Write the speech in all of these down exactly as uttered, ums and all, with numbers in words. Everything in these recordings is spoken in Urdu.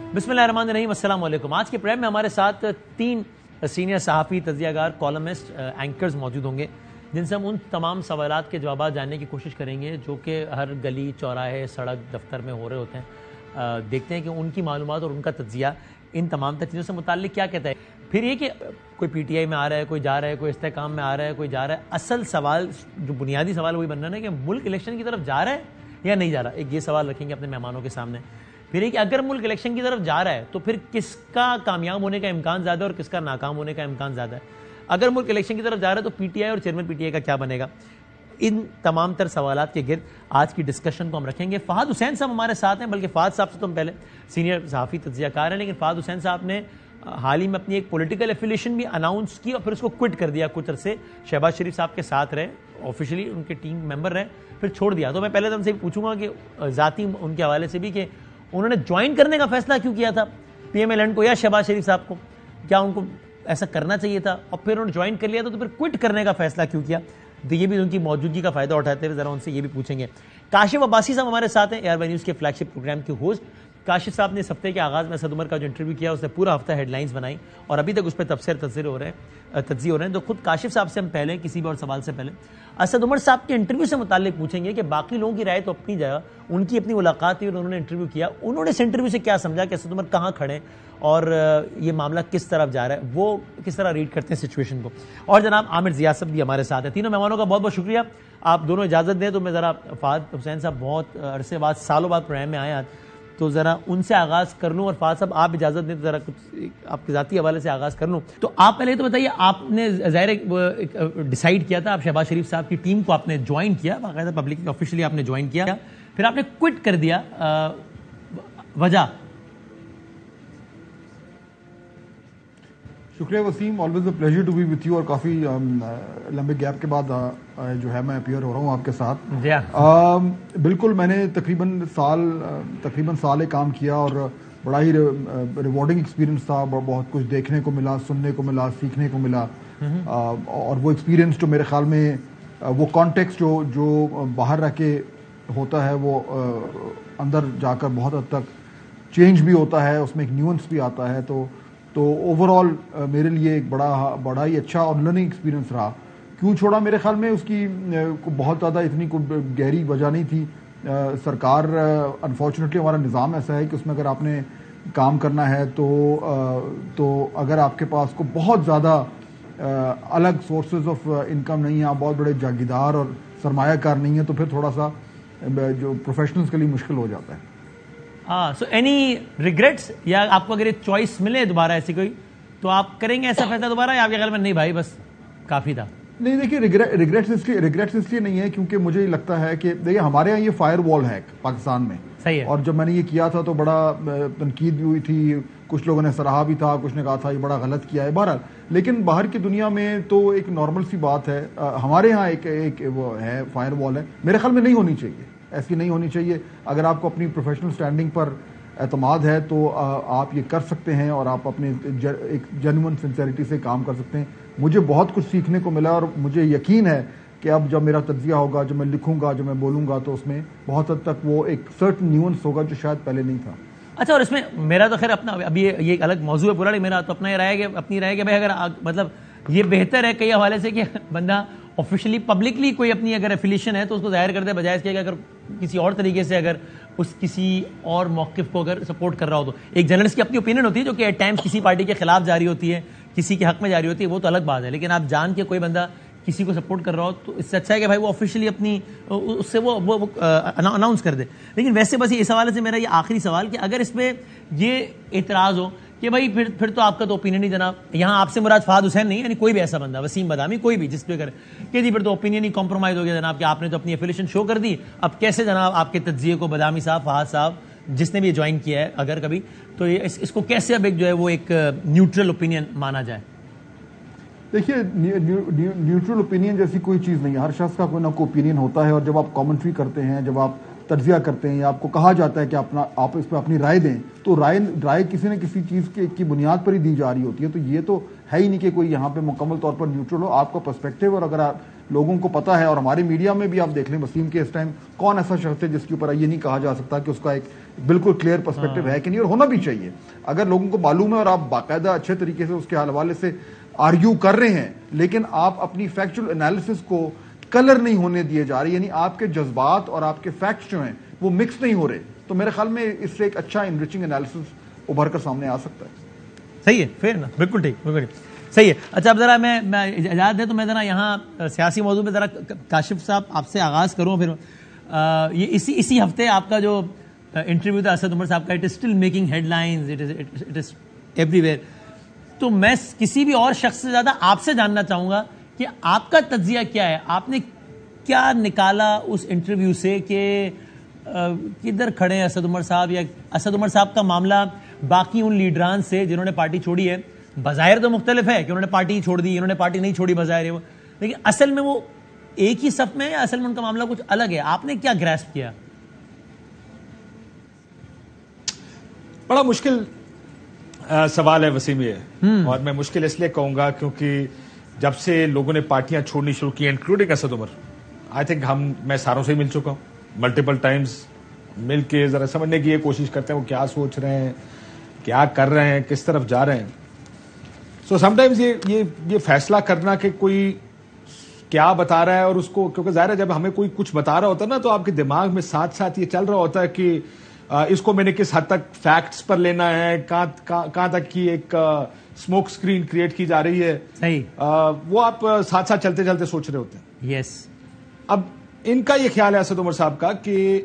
بسم اللہ الرحمن الرحیم، السلام علیکم۔ آج کے پروگرام میں ہمارے ساتھ تین سینئر صحافی، تجزیہ کار، کالمسٹ، اینکرز موجود ہوں گے، جن سے ہم ان تمام سوالات کے جوابات جاننے کی کوشش کریں گے جو کہ ہر گلی، چوراہے، سڑک، دفتر میں ہو رہے ہوتے ہیں۔ دیکھتے ہیں کہ ان کی معلومات اور ان کا تجزیہ ان تمام تر چیزوں سے متعلق کیا کہتا ہے۔ پھر یہ کہ کوئی پی ٹی آئی میں آ رہا ہے، کوئی جا رہا ہے، کوئی استحکام میں آ رہا ہے، کوئی جا رہا ہے، اصل سوال جو بنیادی سوال وہی بن رہا ہے کہ ملک الیکشن کی طرف جا رہا ہے یا نہیں جا رہا۔ ایک یہ سوال رکھیں گے اپنے مہمانوں کے سامنے۔ پھر یہ کہ اگر ملک الیکشن کی طرف جا رہا ہے تو پھر کس کا کامیاب ہونے کا امکان زیادہ ہے اور کس کا ناکام ہونے کا امکان زیادہ ہے۔ اگر ملک الیکشن کی طرف جا رہا ہے تو پی ٹی آئی اور چیئرمین پی ٹی آئی کا کیا بنے گا۔ ان تمام تر سوالات کے گرد آج کی ڈسکشن کو ہم رکھیں گے۔ فہد حسین صاحب ہمارے ساتھ ہیں، بلکہ فہد صاحب سے تو ہم پہلے سینئر صحافی، تجزیہ کار ہیں، لیکن فہد حسین صاحب نے حال ہی میں اپنی ایک پولیٹیکل ایفیلیشن بھی اناؤنس کی اور پھر اس کو کوئٹ کر دیا کچھ عرصے۔ شہباز شریف صاحب کے ساتھ رہے، آفیشلی ان کے ٹیم ممبر رہے، پھر چھوڑ دیا۔ تو میں پہلے تو ان سے پوچھوں گا کہ ذاتی ان کے حوالے سے بھی کہ انہوں نے جوائن کرنے کا فیصلہ کیوں کیا تھا پی ایم ایل این کو یا شہباز شریف صاحب کو، کیا ان کو ایسا کرنا چاہیے تھا، اور پھر انہوں نے جوائن کر لیا تھا تو پھر کوئٹ کرنے کا فیصلہ کیوں کیا۔ تو یہ بھی ان کی موجودگی کا فائدہ اٹھاتے ہوئے ذرا ان سے یہ بھی پوچھیں گے۔ کاشف عباسی صاحب ہمارے ساتھ ہیں، ایئر وائی نیوز کے فلیگ شپ پروگرام کے ہوسٹ۔ کاشف صاحب نے اس ہفتے کے آغاز میں اسد عمر کا جو انٹرویو کیا، اس نے پورا ہفتہ ہیڈ لائنز بنائی اور ابھی تک اس پہ تبصرے تبصرے ہو رہے ہیں تجزیے ہو رہے ہیں۔ تو خود کاشف صاحب سے ہم پہلے کسی بھی اور سوال سے پہلے اسد عمر صاحب کے انٹرویو سے متعلق پوچھیں گے کہ باقی لوگوں کی رائے تو اپنی جگہ، ان کی اپنی ملاقات تھی اور انہوں نے انٹرویو کیا، انہوں نے اس انٹرویو سے کیا سمجھا کہ اسد عمر کہاں کھڑے اور یہ معاملہ کس طرف جا رہا ہے، وہ کس طرح ریڈ کرتے ہیں سچویشن کو۔ اور جناب عامر ضیاء صاحب بھی ہمارے ساتھ ہیں۔ تینوں مہمانوں کا بہت بہت شکریہ، آپ دونوں اجازت دیں تو میں ذرا فہد حسین صاحب بہت عرصے بعد، سالوں بعد پروگرام میں آئے ہیں، تو ذرا ان سے آغاز کر لوں، اور فہد صاحب آپ اجازت دیں تو ذرا کچھ آپ کے ذاتی حوالے سے آغاز کر لوں۔ تو آپ پہلے تو بتائیے، آپ نے ظاہر ڈیسائیڈ کیا تھا، آپ شہباز شریف صاحب کی ٹیم کو آپ نے جوائن کیا، باقاعدہ پبلک آفیشلی آپ نے جوائن کیا، پھر آپ نے کوئٹ کر دیا، وجہ؟ شکریہ Waseem, always a pleasure to be with you, اور کافی لمبے گیپ کے بعد جو ہے میں اپیئر ہو رہا ہوں آپ کے ساتھ۔ جی بالکل، میں نے تقریباً سال تقریباً سال ایک کام کیا اور بڑا ہی ریوارڈنگ ایکسپیرینس تھا، بہت کچھ دیکھنے کو ملا، سننے کو ملا، سیکھنے کو ملا، اور وہ ایکسپیرینس جو میرے خیال میں وہ کانٹیکسٹ جو جو باہر رہ کے ہوتا ہے وہ اندر جا کر بہت حد تک چینج بھی ہوتا ہے، اس میں ایک نیوئنس بھی آتا ہے۔ تو تو اوور آل میرے لیے ایک بڑا بڑا ہی اچھا اور لرننگ ایکسپیرینس رہا۔ کیوں چھوڑا، میرے خیال میں اس کی بہت زیادہ اتنی کوئی گہری وجہ نہیں تھی۔ سرکار، انفارچونیٹلی ہمارا نظام ایسا ہے کہ اس میں اگر آپ نے کام کرنا ہے تو تو اگر آپ کے پاس کو بہت زیادہ الگ سورسز آف انکم نہیں ہیں، آپ بہت بڑے جاگیردار اور سرمایہ کار نہیں ہیں، تو پھر تھوڑا سا جو پروفیشنلز کے لیے مشکل ہو جاتا ہے۔ ہاں، سو اینی ریگریٹس، یا آپ کو اگر ایک چوائس ملے دوبارہ ایسی کوئی تو آپ کریں گے ایسا فیصلہ دوبارہ، یا آپ کے خیال میں نہیں بھائی بس کافی تھا؟ نہیں، دیکھیے ریگریٹس اس لیے ریگریٹس اس لیے نہیں ہے کیونکہ مجھے لگتا ہے کہ دیکھیے ہمارے یہاں یہ فائر وال ہے پاکستان میں، صحیح ہے، اور جب میں نے یہ کیا تھا تو بڑا تنقید بھی ہوئی تھی، کچھ لوگوں نے سراہا بھی تھا، کچھ نے کہا تھا یہ بڑا غلط کیا ہے، بہرحال لیکن باہر کی دنیا میں تو ایک نارمل سی بات ہے، ہمارے ہاں ایک ایک وہ ہے فائر وال ہے، میرے خیال میں نہیں ہونی چاہیے، ایسی نہیں ہونی چاہیے۔ اگر آپ کو اپنی پروفیشنل سٹینڈنگ پر اعتماد ہے تو آپ یہ کر سکتے ہیں اور آپ اپنے ایک جینوئن سنسیریٹی سے کام کر سکتے ہیں۔ مجھے بہت کچھ سیکھنے کو ملا اور مجھے یقین ہے کہ اب جب میرا تجزیہ ہوگا، جب میں لکھوں گا، جب میں بولوں گا، تو اس میں بہت حد تک وہ ایک سرٹن نیوئنس ہوگا جو شاید پہلے نہیں تھا۔ اچھا، اور اس میں میرا تو خیر اپنا، ابھی یہ ایک الگ موضوع ہے پورا، میرا تو اپنا یہ رائے کہ اپنی رائے کہ بھائی اگر مطلب یہ بہتر ہے کئی حوالے سے کہ بندہ آفیشلی پبلکلی کوئی اپنی اگر ایفیلیشن ہے تو اس کو ظاہر کرتے بجائے اس کے کہ اگر کسی اور طریقے سے اگر اس کسی اور موقف کو اگر سپورٹ کر رہا ہو تو ایک جرنلسٹ کی اپنی اوپینین ہوتی ہے جو کہ ایٹ ٹائمز کسی پارٹی کے خلاف جاری ہوتی ہے، کسی کے حق میں جاری ہوتی ہے، وہ تو الگ بات ہے، لیکن آپ جان کے کوئی بندہ کسی کو سپورٹ کر رہا ہو تو اس سے اچھا ہے کہ بھائی وہ آفیشلی اپنی اس سے وہ وہ اناؤنس کر دے۔ لیکن ویسے بس اس حوالے سے میرا یہ آخری سوال کہ اگر اس پہ یہ اعتراض ہو کہ بھائی پھر پھر تو آپ کا تو اوپینین ہی جناب، یہاں آپ سے مراد فہد حسین نہیں، یعنی کوئی بھی ایسا بندہ، وسیم بدامی، کوئی بھی جس پہ کرے کہ جی پھر تو اوپینین ہی کمپرومائز ہو گیا جناب کہ آپ نے تو اپنی ایفیلیشن شو کر دی، اب کیسے جناب آپ کے تجزیے کو بدامی صاحب، فہد صاحب جس نے بھی جوائن کیا ہے اگر کبھی، تو اس, اس کو کیسے اب ایک جو ہے وہ ایک نیوٹرل اوپینین مانا جائے؟ دیکھیے نیوٹرل اوپینین جیسی کوئی چیز نہیں ہے، ہر شخص کا کوئی نہ کوئی اوپینین ہوتا ہے، اور جب آپ کامنٹری کرتے ہیں، جب آپ تجزیہ کرتے ہیں یا آپ کو کہا جاتا ہے کہ اپنا آپ اس پہ اپنی رائے دیں، تو رائے رائے کسی نہ کسی چیز کے کی بنیاد پر ہی دی جا رہی ہوتی ہے، تو یہ تو ہے ہی نہیں کہ کوئی یہاں پہ مکمل طور پر نیوٹرل ہو، آپ کا پرسپیکٹیو اور اگر آپ لوگوں کو پتا ہے, اور ہماری میڈیا میں بھی آپ دیکھ لیں وسیم کے اس ٹائم کون ایسا شخص ہے جس کے اوپر یہ نہیں کہا جا سکتا کہ اس کا ایک بالکل کلیئر پرسپیکٹو ہے کہ نہیں, اور ہونا بھی چاہیے. اگر لوگوں کو معلوم ہے اور آپ باقاعدہ اچھے طریقے سے اس کے حوالے سے آرگیو کر رہے ہیں, لیکن آپ اپنی فیکچوئل انالیسس کو کلر نہیں ہونے دیے جا رہے, یعنی آپ کے جذبات اور آپ کے فیکٹس جو ہیں وہ مکس نہیں ہو رہے, تو میرے خیال میں اس سے ایک اچھا انریچنگ انالیسس ابھر کر سامنے آ سکتا ہے. صحیح ہے, فیر نا, بالکل ٹھیک, بالکل ٹھیک, صحیح ہے. اچھا اب ذرا میں اجازت دیں تو میں ذرا یہاں سیاسی موضوع پہ ذرا کاشف صاحب آپ سے آغاز کروں. پھر یہ اسی اسی ہفتے آپ کا جو انٹرویو تھا اسد عمر صاحب کا, it is still making headlines, it is everywhere. تو میں کسی بھی اور شخص سے زیادہ آپ سے جاننا چاہوں گا کہ آپ کا تجزیہ کیا ہے, آپ نے کیا نکالا اس انٹرویو سے کہ کدھر کھڑے ہیں اسد عمر صاحب, یا اسد عمر صاحب کا معاملہ باقی ان لیڈران سے جنہوں نے پارٹی چھوڑی ہے, بظاہر تو مختلف ہے کہ انہوں نے پارٹی چھوڑ دی, انہوں نے پارٹی نہیں چھوڑی بظاہر ہے وہ, لیکن اصل میں وہ ایک ہی صف میں ہے, اصل میں ان کا معاملہ کچھ الگ ہے. آپ نے کیا گریسپ کیا؟ بڑا مشکل سوال ہے وسیم یہ, اور میں مشکل اس لیے کہوں گا کیونکہ جب سے لوگوں نے پارٹیاں چھوڑنی شروع کی including Asad Umar, I think ہم میں ساروں سے مل چکا ہوں ملٹیپل ٹائمز, مل کے ذرا سمجھنے کی یہ کوشش کرتے ہیں وہ کیا سوچ رہے ہیں, کیا کر رہے ہیں, کس طرف جا رہے ہیں. سو سم ٹائمز یہ یہ یہ فیصلہ کرنا کہ کوئی کیا بتا رہا ہے اور اس کو, کیونکہ ظاہر ہے جب ہمیں کوئی کچھ بتا رہا ہوتا ہے نا تو آپ کے دماغ میں ساتھ ساتھ یہ چل رہا ہوتا ہے کہ اس کو میں نے کس حد تک فیکٹس پر لینا ہے, کہاں کہاں تک کی ایک اسموک اسکرین کریٹ کی جا رہی ہے, صحیح وہ آپ ساتھ ساتھ چلتے چلتے سوچ رہے ہوتے ہیں. یس. اب ان کا یہ خیال ہے اسد عمر صاحب کا کہ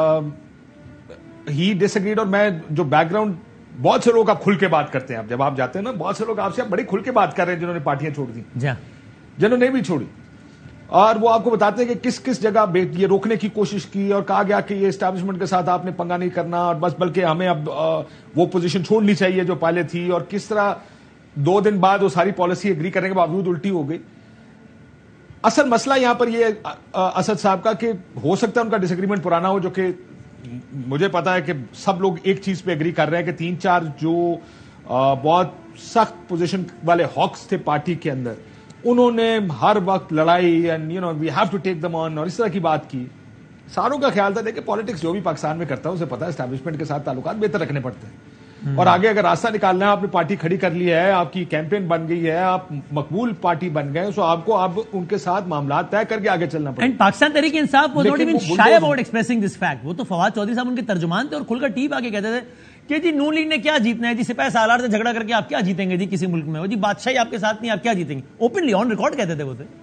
ہی ڈس ایگریڈ, اور میں جو بیک گراؤنڈ, بہت سے لوگ آپ کھل کے بات کرتے ہیں, آپ جب آپ جاتے ہیں نا بہت سے لوگ آپ سے بڑی کھل کے بات کر رہے ہیں جنہوں نے پارٹیاں چھوڑ دی, جنہوں نے بھی چھوڑی, اور وہ آپ کو بتاتے ہیں کہ کس کس جگہ یہ روکنے کی کوشش کی اور کہا گیا کہ یہ اسٹیبلشمنٹ کے ساتھ آپ نے پنگا نہیں کرنا, اور بس بلکہ ہمیں اب وہ پوزیشن چھوڑنی چاہیے جو پہلے تھی, اور کس طرح دو دن بعد وہ ساری پالیسی اگری کرنے کے باوجود الٹی ہو گئی. اصل مسئلہ یہاں پر یہ اسد صاحب کا کہ ہو سکتا ہے ان کا ڈس ایگریمنٹ پرانا ہو, جو کہ مجھے پتا ہے کہ سب لوگ ایک چیز پہ اگری کر رہے ہیں کہ تین چار جو بہت سخت پوزیشن والے ہاکس تھے پارٹی کے اندر, انہوں نے ہر وقت لڑائی and you know we have to take them on اور اس طرح کی بات کی. ساروں کا خیال تھا دیکھیں پالیٹکس جو بھی پاکستان میں کرتا ہے اسے پتا ہے اسٹیبلشمنٹ کے ساتھ تعلقات بہتر رکھنے پڑتے ہیں, اور آگے اگر راستہ نکالنا ہے, آپ نے پارٹی کھڑی کر لی ہے, آپ کی کیمپین بن گئی ہے, آپ مقبول پارٹی بن گئے, سو آپ کو اب ان کے ساتھ معاملات طے کر کے آگے چلنا پڑے. And Pakistan Tehreek Insaf was not even shy about expressing this fact. وہ تو فواد چودھری صاحب ان کے ترجمان تھے اور کھل کر ٹیپ آ کے کہتے تھے کہ جی نون لیگ نے کیا جیتنا ہے, جی سپاہی سالار سے جھگڑا کر کے آپ کیا جیتیں گے جی کسی ملک میں, جی بادشاہی آپ کے ساتھ نہیں, آپ کیا جیتیں گے, اوپنلی آن ریکارڈ کہتے تھے وہ تھے.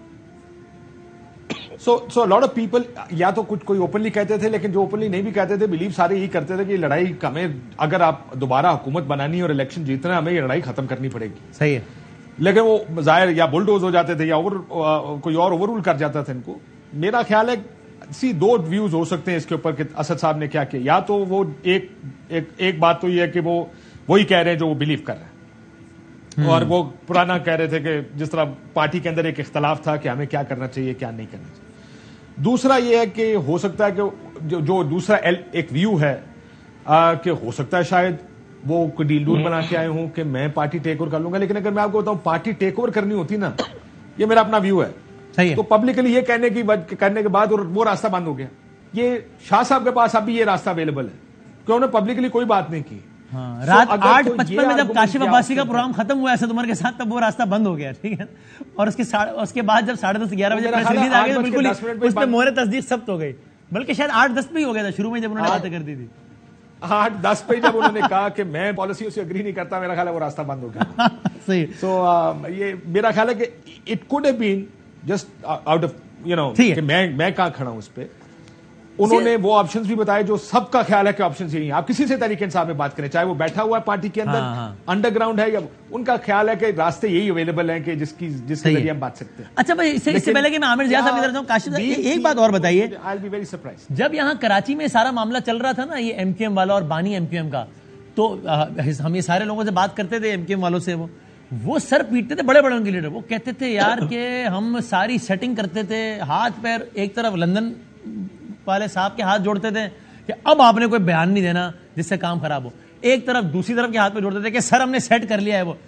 سو سو لاٹ آف پیپل یا تو کچھ کوئی اوپنلی کہتے تھے, لیکن جو اوپنلی نہیں بھی کہتے تھے بلیو سارے یہی کرتے تھے کہ یہ لڑائی ہمیں, اگر آپ دوبارہ حکومت بنانی ہے اور الیکشن جیتنا ہے, ہمیں یہ لڑائی ختم کرنی پڑے گی. صحیح ہے. لیکن وہ ظاہر یا بلڈوز ہو جاتے تھے یا اوور کوئی اور اوور رول کر جاتا تھا ان کو. میرا خیال ہے سی دو ویوز ہو سکتے ہیں اس کے اوپر کہ اسد صاحب نے کیا کیا. یا تو وہ ایک ایک بات تو یہ ہے کہ وہ وہی کہہ رہے ہیں جو وہ بلیو کر رہے ہیں, اور وہ پرانا کہہ رہے تھے کہ جس طرح پارٹی کے اندر ایک اختلاف تھا کہ ہمیں کیا کرنا چاہیے کیا نہیں کرنا چاہیے. دوسرا یہ ہے کہ ہو سکتا ہے کہ جو دوسرا ایک ویو ہے کہ ہو سکتا ہے شاید وہ کوئی ڈیل ڈول بنا کے آئے ہوں کہ میں پارٹی ٹیک اوور کر لوں گا. لیکن اگر میں آپ کو بتاؤں پارٹی ٹیک اوور کرنی ہوتی نا, یہ میرا اپنا ویو ہے, تو پبلکلی یہ کہنے کی کرنے کے بعد وہ راستہ بند ہو گیا. یہ شاہ صاحب کے پاس اب بھی یہ راستہ اویلیبل ہے کہ انہوں نے پبلکلی کوئی بات نہیں کی. رات آٹھ پچپن میں جب کاشف عباسی کا پروگرام ختم ہوا اسد عمر کے ساتھ, تب وہ راستہ بند ہو گیا, ٹھیک ہے, اور اس کے بعد جب ساڑھے دس گیارہ بجے پریس ریلیز آ گئی تو بالکل اس پہ مہر تصدیق ثبت ہو گئی, بلکہ شاید آٹھ دس پہ ہی ہو گیا تھا شروع میں جب انہوں نے باتیں کر دی تھی. آٹھ دس پہ جب انہوں نے کہا کہ میں پالیسیوں سے اگری نہیں کرتا, میرا خیال ہے وہ راستہ بند ہو گیا. صحیح. سو یہ میرا خیال ہے کہ it could have been just out of you know کہ میں میں کہاں کھڑا ہوں اس پہ. انہوں نے وہ آپشنز بھی بتائے جو سب کا خیال ہے کہ آپشنز یہی ہیں. آپ کسی سے تحریک انصاف میں بات کریں, چاہے وہ بیٹھا ہوا ہے پارٹی کے اندر انڈر گراؤنڈ ہے, یا ان کا خیال ہے کہ راستے یہی اویلیبل ہیں کہ جس کی جس کے ذریعے ہم بات سکتے ہیں. اچھا بھائی, اس سے پہلے کہ میں عامر ضیاء صاحب کی طرف جاؤں, کاشف صاحب ایک بات اور بتائیے. I will be very surprised. جب یہاں کراچی میں سارا معاملہ چل رہا تھا نا, یہ ایم کیو ایم والا اور بانی ایم کیو ایم کا, تو ہم یہ سارے لوگوں سے بات کرتے تھے ایم کیو ایم والوں سے, وہ وہ سر پیٹتے تھے بڑے بڑے ان کے لیڈر. وہ کہتے تھے یار کہ ہم ساری سیٹنگ کرتے تھے, ہاتھ پیر ایک طرف لندن والے صاحب کے ہاتھ جوڑتے تھے کہ اب آپ نے کوئی بیان نہیں دینا جس سے کام خراب ہو, ایک طرف دوسری طرف کے ہاتھ پہ جوڑتے تھے کہ سر ہم نے سیٹ کر لیا ہے. وہ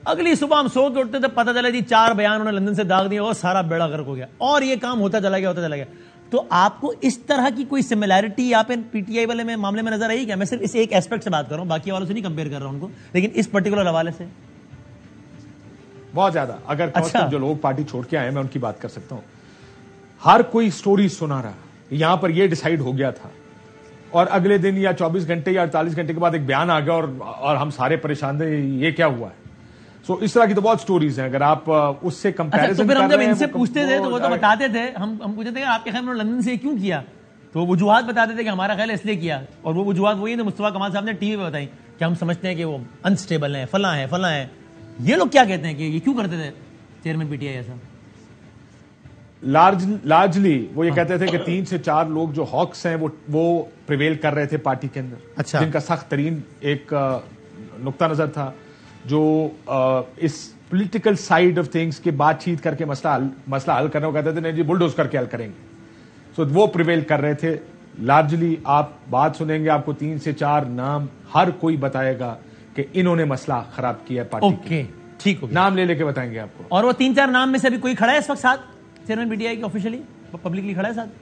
اگلی صبح ہم سو کے اٹھتے تھے, پتہ چلا جی چار بیان انہوں نے لندن سے داغ دیا اور سارا بیڑا غرق ہو گیا, اور یہ کام ہوتا چلا گیا ہوتا چلا گیا. تو آپ کو اس طرح کی کوئی سملیرٹی آپ پی ٹی آئی والے میں معاملے میں نظر آئی کیا؟ میں صرف اس ایک ایسپیکٹ سے بات کر رہا ہوں, باقی والوں سے نہیں کمپیئر کر رہا ہوں ان کو, لیکن اس پرٹیکولر حوالے سے بہت زیادہ. اگر اچھا. جو لوگ پارٹی چھوڑ کے آئے میں ان کی بات کر سکتا ہوں, ہر کوئی سٹوری سنا رہا, یہاں پر یہ ڈیسائیڈ ہو گیا تھا اور اگلے دن یا چوبیس گھنٹے یا اڑتالیس گھنٹے کے بعد ایک بیان آ گیا اور اور ہم سارے پریشان تھے یہ کیا ہوا ہے. سو اس طرح کی تو بہت سٹوریز ہیں. اگر آپ اس سے کمپیریزن کر رہے ہیں, جب ان سے پوچھتے تھے تو وہ تو بتاتے تھے, ہم ہم پوچھتے تھے کہ آپ کے خیال میں لندن سے کیوں کیا, تو وہ وجوہات بتاتے تھے کہ ہمارا خیال اس لیے کیا, اور وہ وجوہات وہی تھے مصطفیٰ کمال صاحب نے ٹی وی پہ بتائی کہ ہم سمجھتے ہیں کہ وہ انسٹیبل ہیں, فلاں ہیں فلاں ہیں. یہ لوگ کیا کہتے ہیں کہ یہ کیوں کرتے تھے چیئرمین پی ٹی آئی ایسا؟ لارج لارجلی وہ یہ کہتے تھے کہ تین سے چار لوگ جو ہاکس ہیں وہ وہ پریویل کر رہے تھے پارٹی کے اندر, اچھا. جن کا سخت ترین ایک نقطہ نظر تھا, جو اس پولیٹیکل سائیڈ آف تھنگس کی بات چیت کر کے مسئلہ مسئلہ حل کرنے کو کہتے تھے نہیں جی بلڈوز کر کے حل کریں گے. سو وہ پریویل کر رہے تھے. لارجلی آپ بات سنیں گے, آپ کو تین سے چار نام ہر کوئی بتائے گا کہ انہوں نے مسئلہ خراب کیا ہے پارٹی کے, ٹھیک ہو, نام لے لے کے بتائیں گے آپ کو. اور وہ تین چار نام میں سے ابھی کوئی کھڑا ہے اس وقت ساتھ چیئرمین پی ٹی آئی کے آفیشلی پبلکلی کھڑا ہے ساتھ؟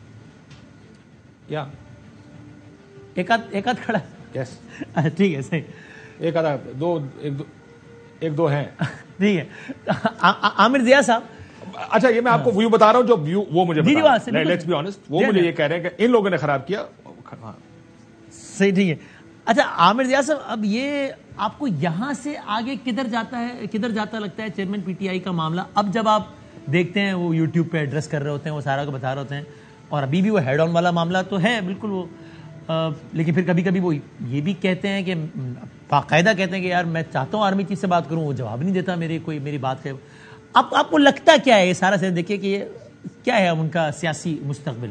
یا ایک آدھ ایک آدھ کھڑا ہے؟ یس, ٹھیک ہے, صحیح, ایک آدھا دو ایک دو ایک دو ہیں, ٹھیک ہے. عامر ضیاء صاحب, اچھا یہ میں آپ کو ویو بتا رہا ہوں جو ویو وہ مجھے لیٹس بی آنیسٹ, وہ مجھے یہ کہہ رہے ہیں کہ ان لوگوں نے خراب کیا. صحیح, ٹھیک ہے. اچھا عامر ضیاء صاحب, اب یہ آپ کو یہاں سے آگے کدھر جاتا ہے کدھر جاتا لگتا ہے چیئرمین پی ٹی آئی کا معاملہ؟ اب جب آپ دیکھتے ہیں وہ یوٹیوب پہ ایڈریس کر رہے ہوتے ہیں, وہ سارا کو بتا رہے ہوتے ہیں, اور ابھی بھی وہ ہیڈ آن والا معاملہ تو ہے بالکل وہ, لیکن پھر کبھی کبھی وہ یہ بھی کہتے ہیں کہ باقاعدہ کہتے ہیں کہ یار میں چاہتا ہوں آرمی چیف سے بات کروں, وہ جواب نہیں دیتا میری کوئی میری بات کا. اب آپ کو لگتا کیا ہے یہ سارا سے دیکھیے کہ یہ کیا ہے ان کا سیاسی مستقبل؟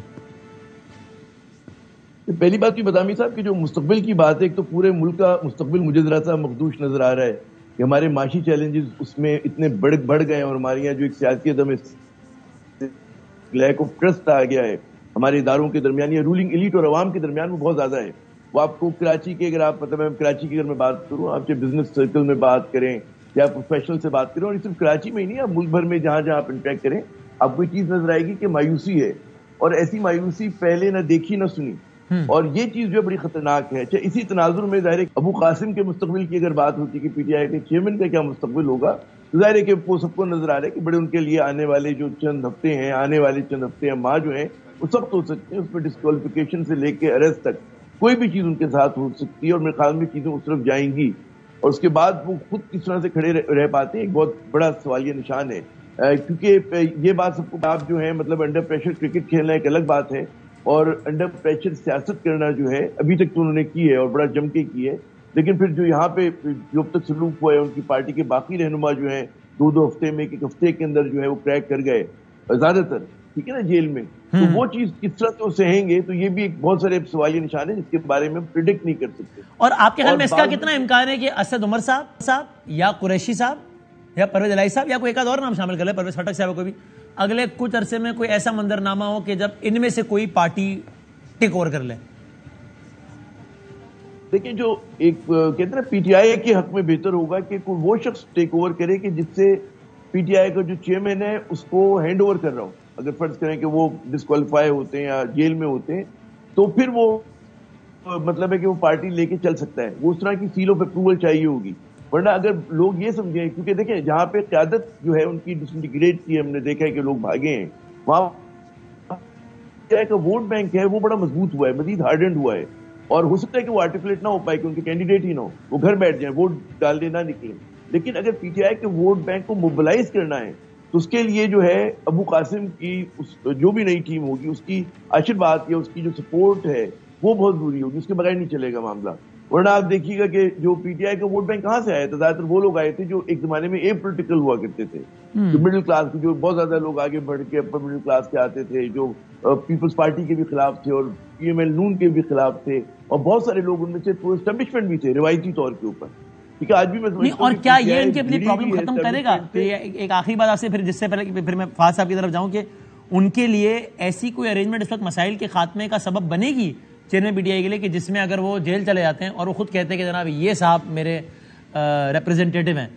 پہلی بات یہ بدامی صاحب کہ جو مستقبل کی بات ہے, ایک تو پورے ملک کا مستقبل مجھے ذرا سا مخدوش نظر آ رہا ہے کہ ہمارے معاشی چیلنجز اس میں اتنے بڑھ بڑھ گئے ہیں, اور ہمارے یہاں جو ایک سیاسی عدم لیک آف ٹرسٹ آ گیا ہے ہمارے اداروں کے درمیان, یا رولنگ ایلیٹ اور عوام کے درمیان وہ بہت زیادہ ہے. وہ آپ کو کراچی کے, اگر آپ مطلب کراچی کی اگر میں بات کروں, آپ چاہے بزنس سرکل میں بات کریں یا پروفیشنل سے بات کریں, اور صرف کراچی میں ہی نہیں, آپ ملک بھر میں جہاں جہاں آپ انٹریکٹ کریں آپ کو یہ چیز نظر آئے گی کہ مایوسی ہے, اور ایسی مایوسی پہلے نہ دیکھی نہ سنی, اور یہ چیز جو بڑی خطرناک ہے. اچھا, اسی تناظر میں ظاہر ہے ابو قاسم کے مستقبل کی اگر بات ہوتی کہ پی ٹی آئی کے چیئرمین کا کیا مستقبل ہوگا, ظاہر ہے کہ وہ سب کو نظر آ رہا ہے کہ بڑے ان کے لیے آنے والے جو چند ہفتے ہیں آنے والے چند ہفتے ہیں ماہ جو ہیں وہ سخت ہو سکتے ہیں. اس میں ڈسکوالیفیکیشن سے لے کے اریسٹ تک کوئی بھی چیز ان کے ساتھ ہو سکتی ہے, اور میرے خیال میں چیزیں اس طرف جائیں گی, اور اس کے بعد وہ خود کس طرح سے کھڑے رہ پاتے ہیں ایک بہت بڑا سوالیہ نشان ہے. کیونکہ یہ بات سب کو, آپ جو ہے مطلب انڈر پریشر کرکٹ کھیلنا ایک الگ بات ہے, اور انڈر پریشر سیاست کرنا جو ہے ابھی تک تو انہوں نے کی ہے اور بڑا جم کے کی ہے, لیکن پھر جو یہاں پہ جو اب تک سلوک ہوا ہے ان کی پارٹی کے باقی رہنما جو ہیں دو دو ہفتے میں ایک ہفتے کے اندر جو ہے وہ کریک کر گئے زیادہ تر, ٹھیک ہے نا, جیل میں, تو وہ چیز کس طرح سے وہ سہیں گے, تو یہ بھی ایک بہت سارے سوالیہ نشان ہے جس کے بارے میں پریڈکٹ نہیں کر سکتے. اور آپ کے خیال میں اس کا کتنا امکان ہے کہ اسد عمر صاحب صاحب یا قریشی صاحب یا پرویز الہی صاحب یا کوئی ایک آدھ اور نام شامل کر لے, پرویز خٹک صاحب کوئی بھی, اگلے کچھ عرصے میں کوئی ایسا منظرنامہ ہو کہ جب ان میں سے کوئی پارٹی ٹیک اوور کر لے؟ دیکھیں, جو ایک کہتے ہیں نا پی ٹی آئی کے حق میں بہتر ہوگا کہ کوئی وہ شخص ٹیک اوور کرے کہ جس سے پی ٹی آئی کا جو چیئرمین ہے اس کو ہینڈ اوور کر رہا ہوں. اگر فرض کریں کہ وہ ڈسکوالیفائی ہوتے ہیں یا جیل میں ہوتے ہیں تو پھر وہ مطلب ہے کہ وہ پارٹی لے کے چل سکتا ہے, وہ اس طرح کی سیل آف اپروول چاہیے ہوگی. ورنہ اگر لوگ یہ سمجھیں, کیونکہ دیکھیں جہاں پہ قیادت جو ہے ان کی ڈسنٹیگریٹ کی, ہم نے دیکھا ہے کہ لوگ بھاگے ہیں, وہاں کا ووٹ بینک ہے وہ بڑا مضبوط ہوا ہے, مزید ہارڈنڈ ہوا ہے, اور ہو سکتا ہے کہ وہ آرٹیکولیٹ نہ ہو پائے کہ ان کے کینڈیڈیٹ ہی نہ ہو, وہ گھر بیٹھ جائیں, ووٹ ڈالنے نہ نکلیں. لیکن اگر پی ٹی آئی کے ووٹ بینک کو موبلائز کرنا ہے تو اس کے لیے جو ہے ابو قاسم کی جو بھی نئی ٹیم ہوگی اس کی آشرواد یا اس کی جو سپورٹ ہے وہ بہت ضروری ہوگی, اس کے بغیر نہیں چلے گا معاملہ. ورنہ آپ دیکھیے گا کہ جو پی ٹی آئی کا ووٹ بینک کہاں سے آیا تھا, زیادہ تر وہ لوگ آئے تھے جو ایک زمانے میں اے پولیٹیکل ہوا کرتے تھے, جو مڈل کلاس کے, جو بہت زیادہ لوگ آگے بڑھ کے اپر مڈل کلاس کے آتے تھے, جو پیپلز پارٹی کے بھی خلاف تھے اور پی ایم ایل نون کے بھی خلاف تھے, اور بہت سارے لوگ ان میں سے اسٹیبلشمنٹ بھی تھے روایتی طور کے اوپر. ٹھیک ہے, آج بھی میں سمجھتا ہوں. اور کیا یہ ان کی اپنی پرابلم ختم کرے گا؟ ایک آخری بات آپ سے, پھر جس سے پہلے پھر میں فہد صاحب کی طرف جاؤں, کہ ان کے لیے ایسی کوئی ارینجمنٹ اس وقت مسائل کے خاتمے کا سبب بنے گی چیئرمین پی ٹی آئی کے لیے, کہ جس میں اگر وہ جیل چلے جاتے ہیں اور وہ خود کہتے ہیں کہ جناب یہ صاحب میرے ریپرزینٹیٹو ہیں,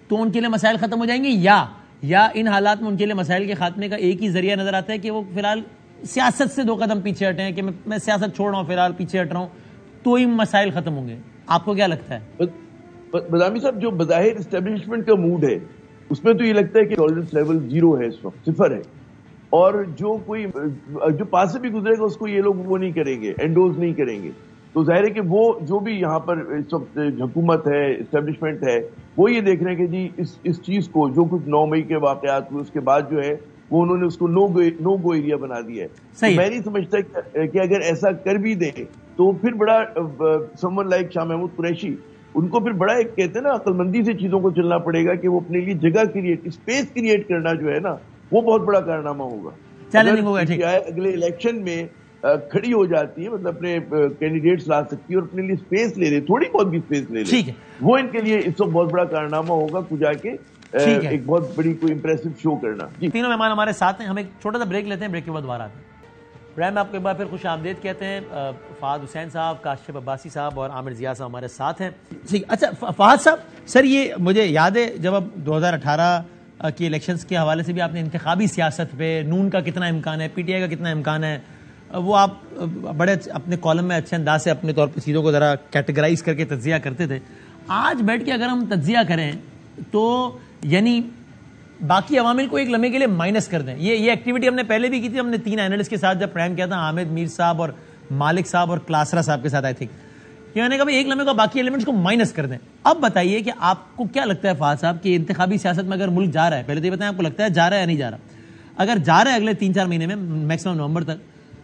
تو ان کے لیے مسائل ختم ہو جائیں گے, یا یا ان حالات میں ان کے لیے مسائل کے خاتمے کا ایک ہی ذریعہ نظر آتا ہے کہ وہ فی الحال سیاست سے دو قدم پیچھے ہٹیں, کہ میں سیاست چھوڑ رہا ہوں, فی الحال پیچھے ہٹ رہا ہوں, تو ہی مسائل ختم ہوں گے. آپ کو کیا لگتا ہے؟ بادامی صاحب, جو بظاہر اسٹیبلشمنٹ کا موڈ ہے اس میں تو یہ لگتا ہے کہ ٹالرنس لیول زیرو ہے, اس وقت صفر ہے, اور جو کوئی جو پاس سے بھی گزرے گا اس کو یہ لوگ وہ نہیں کریں گے, اینڈوز نہیں کریں گے. تو ظاہر ہے کہ وہ جو بھی یہاں پر اس وقت حکومت ہے, اسٹیبلشمنٹ ہے, وہ یہ دیکھ رہے ہیں کہ جی اس اس چیز کو جو کچھ نو مئی کے واقعات ہوئے اس کے بعد جو ہے وہ انہوں نے اس کو نو گو نو گو ایریا بنا دیا ہے. میں نہیں سمجھتا کہ اگر ایسا کر بھی دیں تو پھر بڑا سمن لائک شاہ محمود قریشی, ان کو پھر بڑا ایک کہتے ہیں نا عقل مندی سے چیزوں کو چلنا پڑے گا کہ وہ اپنے لیے جگہ کریٹ, اسپیس کریٹ کرنا جو ہے نا وہ بہت بڑا کارنامہ ہوگا. اگلے الیکشن میں کھڑی ہو جاتی ہے, مطلب اپنے کینڈیڈیٹس لا سکتی ہے اور اپنے لیے اسپیس لے لے, تھوڑی بہت بھی اسپیس لے لے, وہ ان کے لیے اس وقت بہت بڑا کارنامہ ہوگا کو جا کے ایک بہت بڑی کوئی امپریسو شو کرنا. تینوں مہمان ہمارے ساتھ ہیں, ہم ایک چھوٹا سا بریک لیتے ہیں, بریک کے بعد دوبارہ آتے ہیں. پرائم میں آپ کو ایک بار پھر خوش آمدید کہتے ہیں. فہد حسین صاحب, کاشف عباسی صاحب اور عامر ضیاء صاحب ہمارے ساتھ ہیں. اچھا فہد صاحب, سر یہ مجھے یاد ہے جب اب دو ہزار اٹھارہ کی الیکشنز کے حوالے سے بھی آپ نے انتخابی سیاست پہ نون کا کتنا امکان ہے, پی ٹی آئی کا کتنا امکان ہے, وہ آپ بڑے اپنے کالم میں اچھے انداز سے اپنے طور پہ چیزوں کو ذرا کیٹیگرائز کر کے تجزیہ کرتے تھے. آج بیٹھ کے اگر ہم تجزیہ کریں تو یعنی باقی عوامل کو ایک لمحے کے لیے مائنس کر دیں. یہ یہ ایکٹیویٹی ہم نے پہلے بھی کی تھی, ہم نے تین اینالسٹ کے ساتھ جب پرائم کیا تھا, حامد میر صاحب اور مالک صاحب اور کلاسرا صاحب کے ساتھ آئی تھنک, کہ میں نے کہا ایک لمحے کو باقی ایلیمنٹس کو مائنس کر دیں. اب بتائیے کہ آپ کو کیا لگتا ہے فہد صاحب کہ انتخابی سیاست میں اگر ملک جا رہا ہے, پہلے تو یہ بتائیں آپ کو لگتا ہے جا رہا ہے یا نہیں جا رہا, اگر جا رہا ہے اگلے تین چار مہینے میں میکسیمم نومبر تک,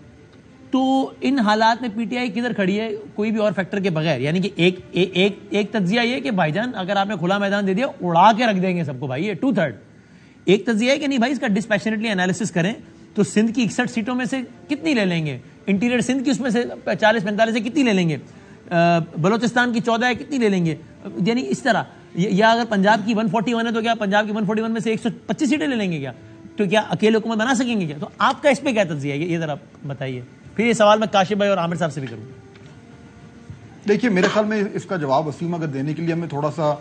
تو ان حالات میں پی ٹی آئی کدھر کھڑی ہے کوئی بھی اور فیکٹر کے بغیر؟ یعنی کہ ایک ایک ایک تجزیہ یہ کہ بھائی جان اگر آپ نے کھلا میدان دے دیا اڑا کے رکھ دیں گے سب کو بھائی, یہ ٹو تھرڈ. ایک تجزیہ ہے کہ نہیں بھائی اس کا ڈسپیشنیٹلی انالیسس کریں تو سندھ کی اکسٹھ سیٹوں میں سے کتنی لے لیں گے, انٹیریئر سندھ کی اس میں سے چالیس پینتالیس سے کتنی لے لیں گے, بلوچستان کی چودہ ہے کتنی لے لیں گے, یعنی اس طرح. یا اگر پنجاب کی ون فورٹی ون ہے تو کیا پنجاب کی ون فورٹی ون میں سے ایک سو پچیس سیٹیں لے لیں گے کیا, تو کیا اکیلے حکومت بنا سکیں گے کیا؟ تو آپ کا اس پہ کیا تجزیہ ہے, یہ ذرا بتائیے. پھر یہ سوال میں کاشف بھائی اور عامر صاحب سے بھی کروں. دیکھیے میرے خیال میں اس کا جواب وسیم اگر دینے کے لیے ہمیں تھوڑا سا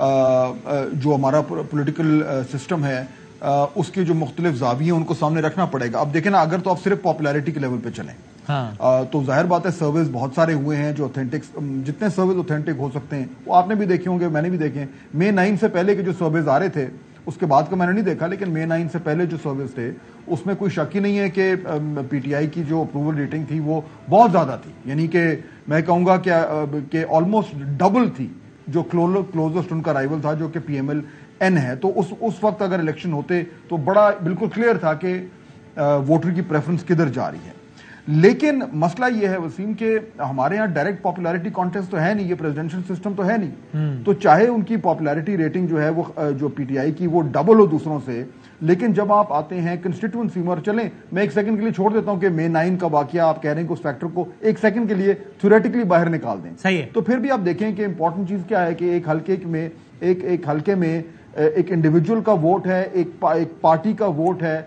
جو ہمارا پولیٹیکل سسٹم ہے اس کے جو مختلف زاویے ان کو سامنے رکھنا پڑے گا. اب دیکھیں نا, اگر تو آپ صرف پاپولیرٹی کے لیول پہ چلیں تو ظاہر بات ہے سرویز بہت سارے ہوئے ہیں جو اوتھینٹک, جتنے سرویز اوتھینٹک ہو سکتے ہیں وہ آپ نے بھی دیکھے ہوں گے, میں نے بھی دیکھے ہیں. مے نائن سے پہلے کے جو سرویز آ رہے تھے اس کے بعد کا میں نے نہیں دیکھا, لیکن مے نائن سے پہلے جو سروس تھے اس میں کوئی شک ہی نہیں ہے کہ پی ٹی آئی کی جو اپروول ریٹنگ تھی وہ بہت زیادہ تھی. یعنی کہ میں کہوں گا کہ آلموسٹ ڈبل تھی جو کلوزسٹ ان کا رائیول تھا جو کہ پی ایم ایل این ہے. تو اس اس وقت اگر الیکشن ہوتے تو بڑا بالکل کلیئر تھا کہ ووٹر کی پریفرنس کدھر جا رہی ہے. لیکن مسئلہ یہ ہے وسیم کہ ہمارے یہاں ڈائریکٹ پاپولیرٹی کانٹیسٹ تو ہے نہیں, یہ پریزیڈنشل سسٹم تو ہے نہیں, تو چاہے ان کی پاپولیرٹی ریٹنگ جو ہے وہ جو پی ٹی آئی کی وہ ڈبل ہو دوسروں سے, لیکن جب آپ آتے ہیں کنسٹیٹوئنسی میں, اور چلیں میں ایک سیکنڈ کے لیے چھوڑ دیتا ہوں کہ مے نائن کا واقعہ آپ کہہ رہے ہیں کہ اس فیکٹر کو ایک سیکنڈ کے لیے تھیوریٹکلی باہر نکال دیں, صحیح ہے, تو پھر بھی آپ دیکھیں کہ امپورٹنٹ چیز کیا ہے کہ ایک حلقے میں ایک ایک حلقے میں ایک انڈیویجول کا ووٹ ہے, ایک ایک پارٹی کا ووٹ ہے,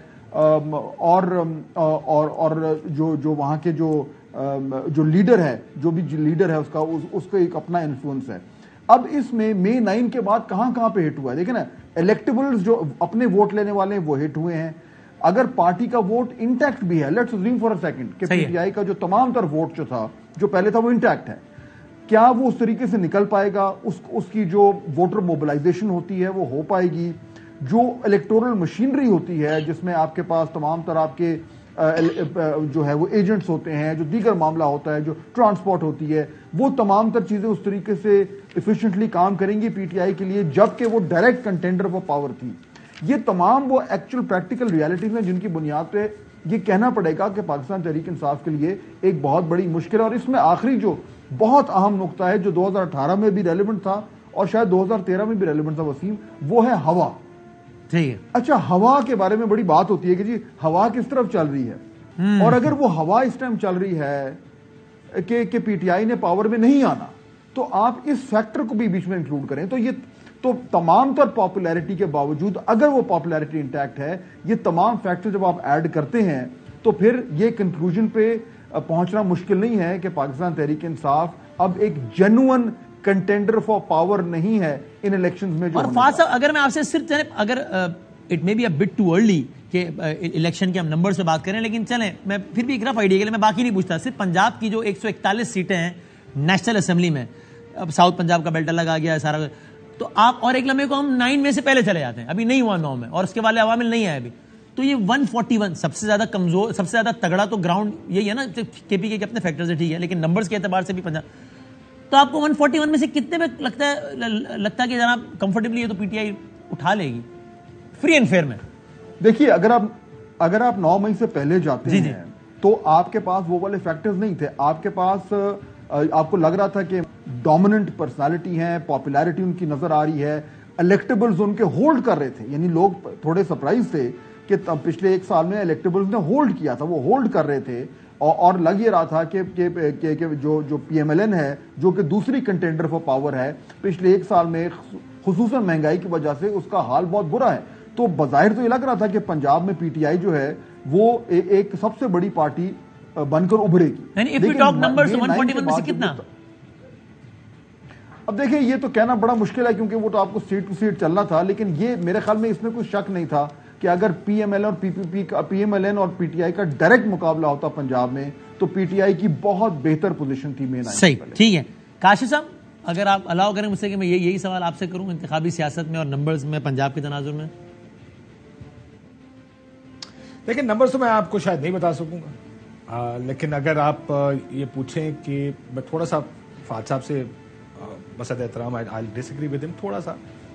اور اور اور جو جو وہاں کے جو جو لیڈر ہے جو بھی لیڈر ہے اس کا اس کا ایک اپنا انفلوئنس ہے. اب اس میں مے نائن کے بعد کہاں کہاں پہ ہٹ ہوا ہے, دیکھیں نا الیکٹیبلز جو اپنے ووٹ لینے والے ہیں وہ ہٹ ہوئے ہیں. اگر پارٹی کا ووٹ انٹیکٹ بھی ہے, let's assume for a second کہ پی ٹی آئی کا جو تمام تر ووٹ جو تھا جو پہلے تھا وہ انٹیکٹ ہے, کیا وہ اس طریقے سے نکل پائے گا, اس اس کی جو ووٹر موبلائزیشن ہوتی ہے وہ ہو پائے گی, جو الیکٹورل مشینری ہوتی ہے جس میں آپ کے پاس تمام طرح آپ کے جو ہے وہ ایجنٹس ہوتے ہیں, جو دیگر معاملہ ہوتا ہے, جو ٹرانسپورٹ ہوتی ہے, وہ تمام تر چیزیں اس طریقے سے ایفیشینٹلی کام کریں گی پی ٹی آئی کے لیے جبکہ وہ ڈائریکٹ کنٹینڈر آف پاور تھی. یہ تمام وہ ایکچوئل پریکٹیکل ریالٹیز ہیں جن کی بنیاد پہ یہ کہنا پڑے گا کہ پاکستان تحریک انصاف کے لیے ایک بہت بڑی مشکل ہے. اور اس میں آخری جو بہت اہم نقطہ ہے جو دو ہزار اٹھارہ میں بھی ریلیونٹ تھا اور شاید دو ہزار تیرہ میں بھی ریلیونٹ تھا وسیم, وہ ہے ہوا. اچھا, ہوا کے بارے میں بڑی بات ہوتی ہے کہ جی ہوا کس طرف چل رہی ہے, اور اگر وہ ہوا اس ٹائم چل رہی ہے کہ کہ پی ٹی آئی نے پاور میں نہیں آنا تو آپ اس فیکٹر کو بھی بیچ میں انکلوڈ کریں تو یہ تو تمام تر پاپولیرٹی کے باوجود اگر وہ پاپولیرٹی انٹیکٹ ہے, یہ تمام فیکٹر جب آپ ایڈ کرتے ہیں تو پھر یہ کنکلوژن پہ پہنچنا مشکل نہیں ہے کہ پاکستان تحریک انصاف اب ایک جینوئن کنٹینڈر فار پاور نہیں ہے ان الیکشنز میں. اور فاض صاحب اگر میں آپ سے صرف اگر it may be a bit too early کہ الیکشن کے ہم نمبر سے بات کریں, لیکن چلیں میں پھر بھی ایک رف آئیڈیا کے لیے میں باقی نہیں پوچھتا, صرف پنجاب کی جو ایک سو اکتالیس سیٹیں ہیں نیشنل اسمبلی میں, اب ساؤتھ پنجاب کا بیلٹ الگ آ گیا ہے سارا, تو آپ اور ایک لمحے کو ہم نائن میں سے پہلے چلے جاتے ہیں, ابھی نہیں ہوا نو میں, اور اس کے والے عوامل نہیں آئے ابھی, تو یہ ون فورٹی ون سب سے زیادہ کمزور, سب سے زیادہ تگڑا تو گراؤنڈ یہی ہے نا, کے پی کے کے اپنے فیکٹر سے ٹھیک ہے, لیکن نمبرز کے اعتبار سے بھی پنجاب, تو آپ کو ون فورٹی ون میں سے کتنے میں لگتا ہے لگتا ہے کہ جناب کمفرٹیبلی یہ تو پی ٹی آئی اٹھا لے گی فری اینڈ فیئر میں؟ دیکھیے اگر آپ اگر آپ نو مئی سے پہلے جاتے ہیں تو آپ کے پاس وہ والے فیکٹرز نہیں تھے, آپ کے پاس آپ کو لگ رہا تھا کہ ڈومیننٹ پرسنالٹی ہیں, پاپولیرٹی ان کی نظر آ رہی ہے, الیکٹیبلز ان کے ہولڈ کر رہے تھے, یعنی لوگ تھوڑے سرپرائز تھے کہ پچھلے ایک سال میں الیکٹیبلز نے ہولڈ کیا تھا, وہ ہولڈ کر رہے تھے, اور لگ یہ رہا تھا کہ جو جو پی ایم ایل این ہے جو کہ دوسری کنٹینڈر فار پاور ہے, پچھلے ایک سال میں خصوصاً مہنگائی کی وجہ سے اس کا حال بہت برا ہے, تو بظاہر تو یہ لگ رہا تھا کہ پنجاب میں پی ٹی آئی جو ہے وہ ایک سب سے بڑی پارٹی بن کر ابھرے گی. اب دیکھیں یہ تو کہنا بڑا مشکل ہے کیونکہ وہ تو آپ کو سیٹ ٹو سیٹ چلنا تھا, لیکن یہ میرے خیال میں اس میں کوئی شک نہیں تھا کہ اگر پی ایم ایل اور پی پی پی کا پی ایم ایل این اور پی ٹی آئی کا ڈائریکٹ مقابلہ ہوتا پنجاب میں تو پی ٹی آئی کی بہت بہتر پوزیشن تھی مین. صحیح, ٹھیک ہے. کاشف صاحب اگر آپ الاؤ کریں مجھ سے کہ میں یہی سوال آپ سے کروں انتخابی سیاست میں اور نمبرز میں پنجاب کے تناظر میں. لیکن نمبرز تو میں آپ کو شاید نہیں بتا سکوں گا, لیکن اگر آپ یہ پوچھیں کہ میں تھوڑا سا فہد صاحب سے مسد احترام آئی ڈس ایگری ود ہم تھوڑا سا,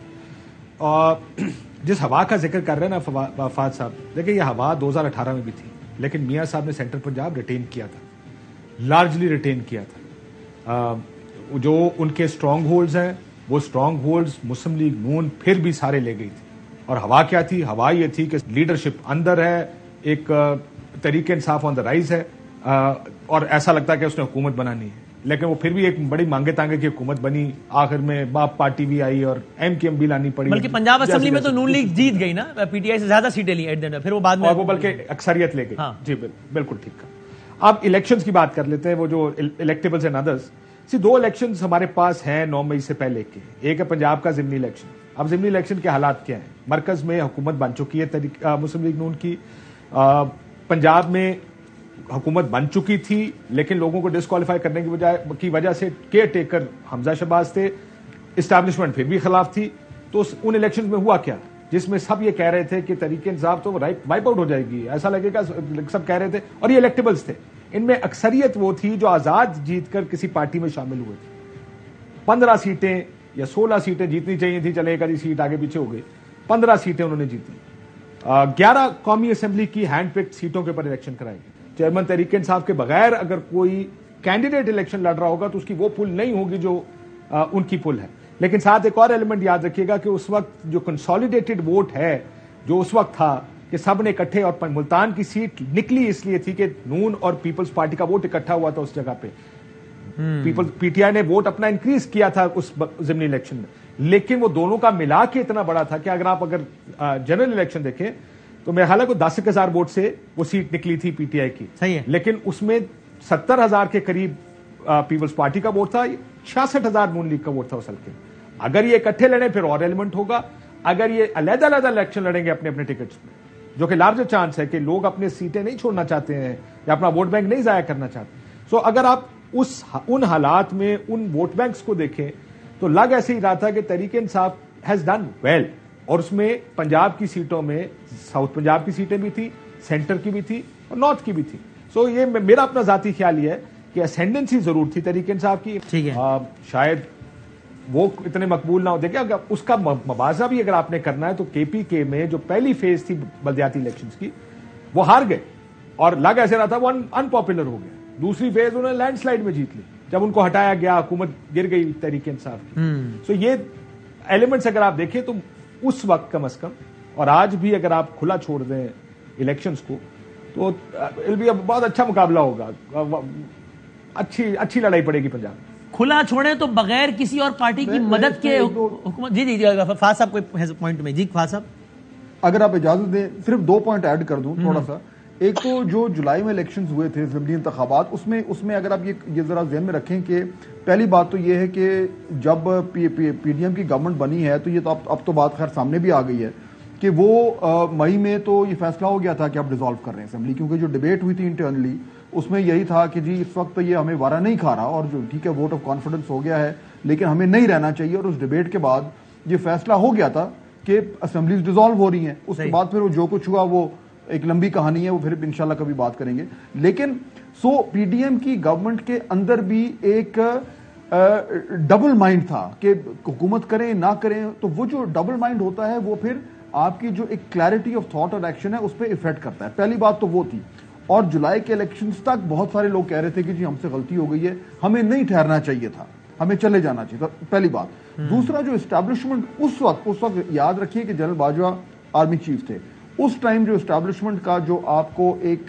جس ہوا کا ذکر کر رہے ہیں نا فہد صاحب, دیکھیں یہ ہوا دو ہزار اٹھارہ میں بھی تھی, لیکن میاں صاحب نے سینٹرل پنجاب ریٹین کیا تھا, لارجلی ریٹین کیا تھا. جو ان کے اسٹرانگ ہولڈز ہیں وہ اسٹرانگ ہولڈز مسلم لیگ نون پھر بھی سارے لے گئی تھی, اور ہوا کیا تھی؟ ہوا یہ تھی کہ لیڈرشپ اندر ہے, ایک تحریک انصاف آن دا رائز ہے, اور ایسا لگتا ہے کہ اس نے حکومت بنانی ہے, لیکن وہ پھر بھی ایک بڑی مانگے تانگے کی حکومت بنی, آخر میں باپ پارٹی بھی آئی اور ایم کی ایم بھی لانی پڑی. بلکہ پنجاب اسمبلی میں تو نون لیگ جیت گئی نا, پی ٹی آئی سے زیادہ سیٹیں لی ایٹ دی اینڈ, پھر وہ بعد میں وہ بلکہ اکثریت لے گئی. جی بالکل ٹھیک ہے. اب الیکشنز کی بات کر لیتے ہیں, وہ جو الیکٹیبلز اینڈ ادرس. سی دو الیکشنز ہمارے پاس ہیں نو مئی سے پہلے کے, ایک ہے پنجاب کا ضمنی الیکشن. اب ضمنی الیکشن کے حالات کیا ہیں؟ مرکز میں حکومت بن چکی ہے مسلم لیگ نون کی, پنجاب میں حکومت بن چکی تھی لیکن لوگوں کو ڈسکوالیفائی کرنے کی وجہ کی وجہ سے کیئر ٹیکر حمزہ شہباز تھے, اسٹیبلشمنٹ پھر بھی خلاف تھی. تو ان الیکشن میں ہوا کیا جس میں سب یہ کہہ رہے تھے کہ تحریک انصاف تو وائپ آؤٹ ہو جائے گی, ایسا لگے گا, سب کہہ رہے تھے, اور یہ الیکٹیبلز تھے. ان میں اکثریت وہ تھی جو آزاد جیت کر کسی پارٹی میں شامل ہوئے تھے. پندرہ سیٹیں یا سولہ سیٹیں جیتنی چاہیے تھی, چلے ایک آدھی سیٹ آگے پیچھے ہو گئی, پندرہ سیٹیں انہوں نے جیتی. گیارہ قومی اسمبلی کی ہینڈ پکڈ سیٹوں کے اوپر الیکشن کرائے گئے. چیئرمین تحریک انصاف کے بغیر اگر کوئی کینڈیڈیٹ الیکشن لڑ رہا ہوگا تو اس کی وہ پل نہیں ہوگی جو ان کی پل ہے. لیکن ساتھ ایک اور ایلیمنٹ یاد رکھیے گا کہ اس وقت جو کنسالیڈیٹڈ ووٹ ہے جو اس وقت تھا کہ سب نے اکٹھے, اور ملتان کی سیٹ نکلی اس لیے تھی کہ نون اور پیپلز پارٹی کا ووٹ اکٹھا ہوا تھا اس جگہ پہ. پیپل پی ٹی آئی نے ووٹ اپنا انکریز کیا تھا اس ضمنی الیکشن میں, لیکن وہ دونوں کا ملا کے اتنا بڑا تھا کہ اگر آپ اگر جنرل الیکشن دیکھیں تو میرے خیال ہے کوئی دس ہزار ووٹ سے وہ سیٹ نکلی تھی پی ٹی آئی کی. صحیح ہے. لیکن اس میں ستر ہزار کے قریب پیپلز پارٹی کا ووٹ تھا, چھیاسٹھ ہزار نون لیگ کا ووٹ تھا اس حلقے. اگر یہ اکٹھے لڑیں پھر اور ایلیمنٹ ہوگا, اگر یہ علیحدہ علیحدہ الیکشن لڑیں گے اپنے اپنے ٹکٹس میں, جو کہ لارجر چانس ہے کہ لوگ اپنے سیٹیں نہیں چھوڑنا چاہتے ہیں یا اپنا ووٹ بینک نہیں ضائع کرنا چاہتے. سو اگر آپ اس ان حالات میں ان ووٹ بینکس کو دیکھیں تو لگ ایسے ہی رہا تھا کہ Tehreek Insaf has done well, اور اس میں پنجاب کی سیٹوں میں ساؤتھ پنجاب کی سیٹیں بھی تھی, سینٹر کی بھی تھی اور نارتھ کی بھی تھی. سو یہ میرا اپنا ذاتی خیال یہ ہے کہ اسینڈنسی ضرور تھی تحریک انصاف کی. شاید وہ اتنے مقبول نہ ہو. دیکھیں اگر اس کا موازنہ بھی اگر آپ نے کرنا ہے تو کے پی کے میں جو پہلی فیز تھی بلدیاتی الیکشنز کی وہ ہار گئے, اور لگ ایسے رہا تھا وہ ان پاپولر ہو گئے. دوسری فیز انہوں نے لینڈ سلائڈ میں جیت لی جب ان کو ہٹایا گیا, حکومت گر گئی تحریک انصاف کی. سو یہ ایلیمنٹس اگر آپ دیکھیں تو اس وقت کم از کم, اور آج بھی اگر آپ کھلا چھوڑ دیں الیکشنز کو تو بہت اچھا مقابلہ ہوگا, اچھی اچھی لڑائی پڑے گی پنجاب. کھلا چھوڑیں تو بغیر کسی اور پارٹی کی مدد کے حکومت. جی جی فاض صاحب کوئی پوائنٹ میں. جی فاض صاحب اگر آپ اجازت دیں صرف دو پوائنٹ ایڈ کر دوں تھوڑا سا, ایک تو جو جولائی میں الیکشنز ہوئے تھے ضمنی انتخابات، اس میں اس میں اگر آپ یہ یہ ذرا ذہن میں رکھیں کہ پہلی بات تو یہ ہے کہ جب پی پی ڈی ایم کی گورنمنٹ بنی ہے تو یہ تو اب اب تو بات خیر سامنے بھی آ گئی ہے کہ وہ مئی میں تو یہ فیصلہ ہو گیا تھا کہ اب ڈیزالو کر رہے ہیں اسمبلی، کیونکہ جو ڈبیٹ ہوئی تھی انٹرنلی اس میں یہی تھا کہ جی اس وقت یہ ہمیں وارا نہیں کھا رہا، اور جو ٹھیک ہے ووٹ آف کانفیڈنس ہو گیا ہے لیکن ہمیں نہیں رہنا چاہیے، اور اس ڈبیٹ کے بعد یہ فیصلہ ہو گیا تھا کہ اسمبلیز ڈیزالو ہو رہی ہیں. اس کے بعد پھر وہ جو کچھ ہوا وہ ایک لمبی کہانی ہے، وہ پھر انشاءاللہ کبھی بات کریں گے. لیکن سو پی ڈی ایم کی گورنمنٹ کے اندر بھی ایک ڈبل مائنڈ تھا کہ حکومت کریں نہ کریں، تو وہ جو ڈبل مائنڈ ہوتا ہے وہ پھر آپ کی جو ایک کلیئرٹی آف تھاٹ اور ایکشن ہے اس پہ افیکٹ کرتا ہے. پہلی بات تو وہ تھی. اور جولائی کے الیکشنز تک بہت سارے لوگ کہہ رہے تھے کہ جی ہم سے غلطی ہو گئی ہے، ہمیں نہیں ٹھہرنا چاہیے تھا، ہمیں چلے جانا چاہیے تھا، پہلی بات. دوسرا جو اسٹیبلشمنٹ اس وقت اس وقت یاد رکھیے کہ جنرل باجوہ آرمی چیف تھے، اس ٹائم جو اسٹیبلشمنٹ کا جو آپ کو ایک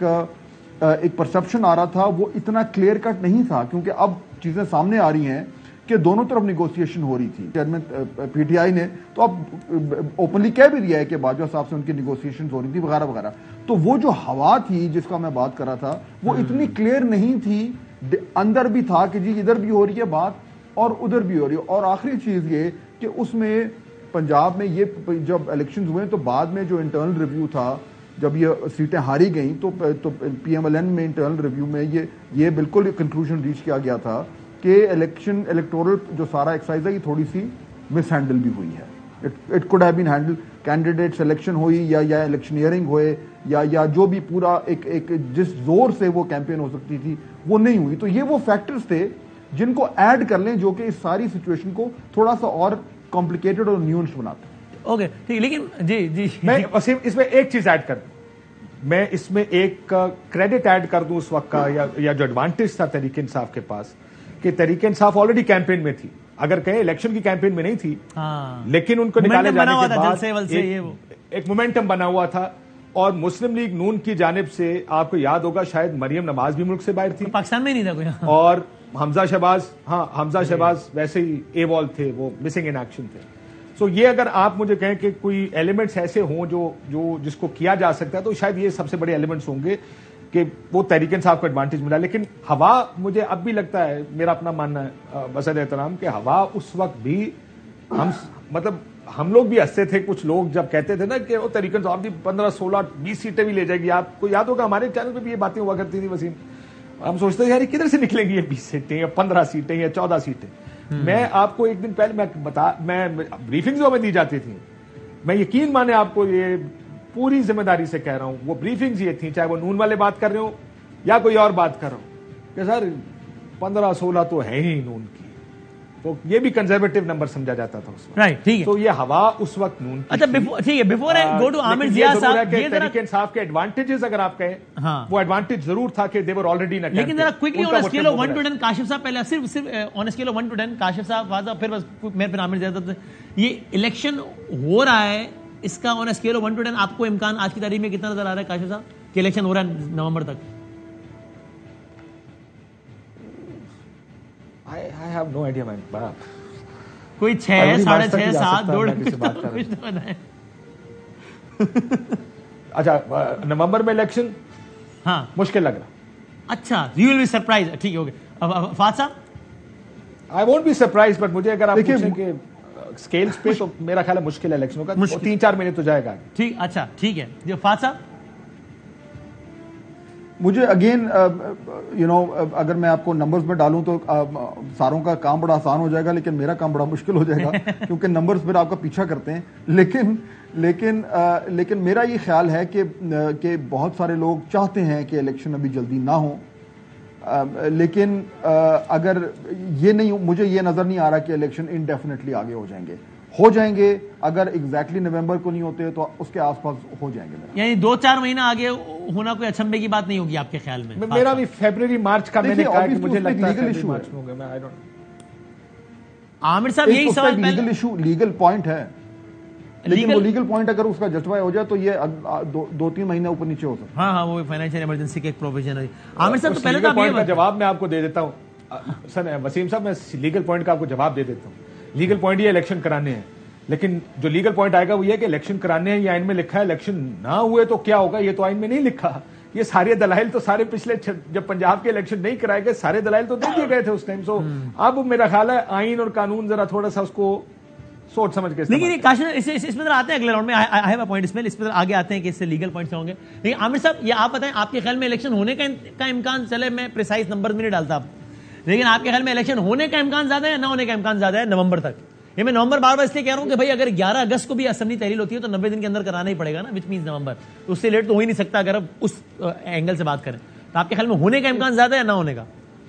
ایک پرسپشن آ رہا تھا وہ اتنا کلیئر کٹ نہیں تھا، کیونکہ اب چیزیں سامنے آ رہی ہیں کہ دونوں طرف نیگوسیشن ہو رہی تھی. چیئرمین پی ٹی آئی نے تو اب اوپنلی کہہ بھی دیا ہے کہ باجوہ صاحب سے ان کی نیگوسیشن ہو رہی تھی وغیرہ وغیرہ. تو وہ جو ہوا تھی جس کا میں بات کر رہا تھا وہ اتنی کلیئر نہیں تھی، اندر بھی تھا کہ جی ادھر بھی ہو رہی ہے بات اور ادھر بھی ہو رہی ہے. اور آخری چیز یہ کہ اس میں پنجاب میں یہ جب الیکشنز ہوئے تو بعد میں جو انٹرنل ریویو تھا، جب یہ سیٹیں ہاری گئیں تو پی ایم ایل این میں انٹرنل ریویو میں یہ یہ بالکل کنکلوژن ریچ کیا گیا تھا کہ الیکشن الیکٹورل جو سارا ایکسرسائز ہے یہ تھوڑی سی مس ہینڈل بھی ہوئی ہے. It could have been handled. Candidate selection ہوئی یا یا الیکشنیئرنگ ہوئے یا یا جو بھی پورا ایک ایک جس زور سے وہ کیمپین ہو سکتی تھی وہ نہیں ہوئی. تو یہ وہ فیکٹرز تھے جن کو ایڈ کر لیں جو کہ اس ساری سچویشن کو تھوڑا سا اور کمپلیکیٹڈ اور نیونس بناتے ہیں. اوکے ٹھیک. لیکن جی جی میں وسیم اس میں ایک چیز ایڈ کر دوں، میں اس میں ایک کریڈٹ ایڈ کر دوں اس وقت کا یا جو ایڈوانٹیج تھا تحریک انصاف کے پاس کہ تحریک انصاف آلریڈی کیمپین میں تھی. اگر کہیں الیکشن کی کیمپین میں نہیں تھی لیکن ان کو نکالے جانے کے بعد ایک مومنٹم بنا ہوا تھا. اور مسلم لیگ نون کی جانب سے آپ کو یاد ہوگا شاید مریم نواز بھی ملک سے باہر تھی، پاکستان میں نہیں تھا کوئی، اور حمزہ شہباز ہاں حمزہ شہباز ویسے ہی اے وال تھے، وہ مسنگ ان ایکشن تھے. سو یہ اگر آپ مجھے کہیں کہ کوئی ایلیمنٹس ایسے ہوں جو جو جس کو کیا جا سکتا ہے تو شاید یہ سب سے بڑے ایلیمنٹس ہوں گے کہ وہ تحریک انصاف کو ایڈوانٹیج ملا. لیکن ہوا مجھے اب بھی لگتا ہے، میرا اپنا ماننا ہے بصد احترام، کہ ہوا اس وقت بھی ہم مطلب ہم لوگ بھی ہنستے تھے، کچھ لوگ جب کہتے تھے نا کہ وہ تحریک انصاف بھی پندرہ سولہ بیس سیٹیں بھی لے جائے گی. آپ کو یاد ہوگا ہمارے چینل پہ بھی یہ باتیں ہوا کرتی تھی وسیم. ہم سوچتے تھے یار کدھر سے نکلیں گی یہ بیس سیٹیں یا پندرہ سیٹیں یا چودہ سیٹیں. میں آپ کو ایک دن پہلے میں بتا میں بریفنگز میں دی جاتی تھی، میں یقین مانے آپ کو یہ پوری ذمہ داری سے کہہ رہا ہوں، وہ بریفنگز یہ تھیں چاہے وہ نون والے بات کر رہے ہوں یا کوئی اور بات کر رہا ہوں کہ سر پندرہ سولہ تو ہے ہی نون کی. تو یہ بھی کنزرویٹو نمبر سمجھا جاتا تھا اس وقت. رائٹ ٹھیک ہے. تو یہ ہوا اس وقت نون کی. اچھا ٹھیک ہے. Before I go to Aamir Zia صاحب، یہ ذرا تحریک انصاف کے ایڈوانٹیجز اگر آپ کہیں وہ ایڈوانٹیج ضرور تھا کہ دے ور آلریڈی ان کیمپین. لیکن ذرا quickly on scale of one two ten Kashif صاحب، پہلے صرف صرف on scale of one two ten Kashif صاحب واضح، پھر بس میں پھر عامر ضیاء صاحب. یہ الیکشن ہو رہا ہے، اس کا on scale of one two ten آپ کو امکان آج کی تاریخ میں کتنا نظر آ رہا ہے کاشف صاحب کہ الیکشن ہو رہا ہے نومبر تک؟ I have no idea man. کوئی چھ ساڑھے چھ سات ڈوڑ اچھا نومبر میں الیکشن ہاں مشکل لگ رہا. اچھا یو ول بی سرپرائز. ٹھیک ہے اوکے. فہد صاحب I won't be surprise, but مجھے اگر آپ پوچھیں کہ اسکیلز پہ تو میرا خیال ہے مشکل ہے الیکشنوں کا، تین چار مہینے تو جائے گا. ٹھیک اچھا ٹھیک ہے. جو فہد صاحب مجھے اگین یو نو اگر میں آپ کو نمبرز میں ڈالوں تو ساروں کا کام بڑا آسان ہو جائے گا لیکن میرا کام بڑا مشکل ہو جائے گا کیونکہ نمبرز پھر آپ کا پیچھا کرتے ہیں. لیکن لیکن لیکن میرا یہ خیال ہے کہ کہ بہت سارے لوگ چاہتے ہیں کہ الیکشن ابھی جلدی نہ ہوں، لیکن اگر یہ نہیں، مجھے یہ نظر نہیں آ رہا کہ الیکشن انڈیفینیٹلی آگے ہو جائیں گے. ہو جائیں گے اگر ایگزیکٹلی نومبر کو نہیں ہوتے تو اس کے آس پاس ہو جائیں گے. یعنی دو چار مہینہ آگے ہونا کوئی اچھمبے کی بات نہیں ہوگی آپ کے خیال میں؟ میرا بھی فیبرری مارچ کا میں نے کہا کہ مجھے لگتا ہے لیگل ایشو ہے. عامر صاحب یہی سوال لیگل ایشو لیگل پوائنٹ ہے، لیکن وہ لیگل پوائنٹ اگر اس کا جسٹیفائی ہو جائے تو یہ دو تین مہینے اوپر نیچے ہو سکتا ہے. ہاں ہاں وہ فائنینشیل ایمرجنسی کا ایک پروویژن ہے. عامر صاحب تو پہلے تو پوائنٹ کا جواب میں آپ کو دے دیتا ہوں. سر وسیم صاحب میں لیگل پوائنٹ کا آپ کو جواب دے دیتا ہوں. لیگل پوائنٹ یہ الیکشن کرانے ہیں، لیکن جو لیگل پوائنٹ آئے گا وہ یہ کہ الیکشن کرانے ہیں، یہ آئین میں لکھا ہے. الیکشن نہ ہوئے تو کیا ہوگا یہ تو آئین میں نہیں لکھا. یہ سارے دلائل تو سارے پچھلے جب پنجاب کے الیکشن نہیں کرائے گئے سارے دلائل تو دے دیے گئے تھے اس ٹائم. سو اب میرا خیال ہے آئین اور قانون ذرا تھوڑا سا اس کو سوچ سمجھ کے. لیکن کاشف اس میں آتے ہیں اگلے راؤنڈ میں, آئی ہیو اے پوائنٹ اس میں, اس میں آگے آتے ہیں کہ اس سے لیگل پوائنٹس ہوں گے. لیکن عامر صاحب یہ آپ بتائیں, آپ کے خیال میں الیکشن ہونے کا امکان, چلے میں پریسائز نمبر بھی نہیں ڈالتا اب, لیکن آپ کے خیال میں الیکشن ہونے کا امکان زیادہ ہے یا نہ ہونے کا امکان زیادہ ہے نومبر تک؟ یہ میں نومبر بار بار اس لیے کہہ رہا ہوں کہ بھائی اگر گیارہ اگست کو بھی اسمبلی تحلیل ہوتی ہے تو نبے دن کے اندر کرانا ہی پڑے گا نا, وچ مینز نومبر, اس سے لیٹ تو ہو ہی نہیں سکتا اگر اب اس اینگل سے بات کریں. تو آپ کے خیال میں ہونے کا امکان زیادہ ہے یا نہ ہونے کا؟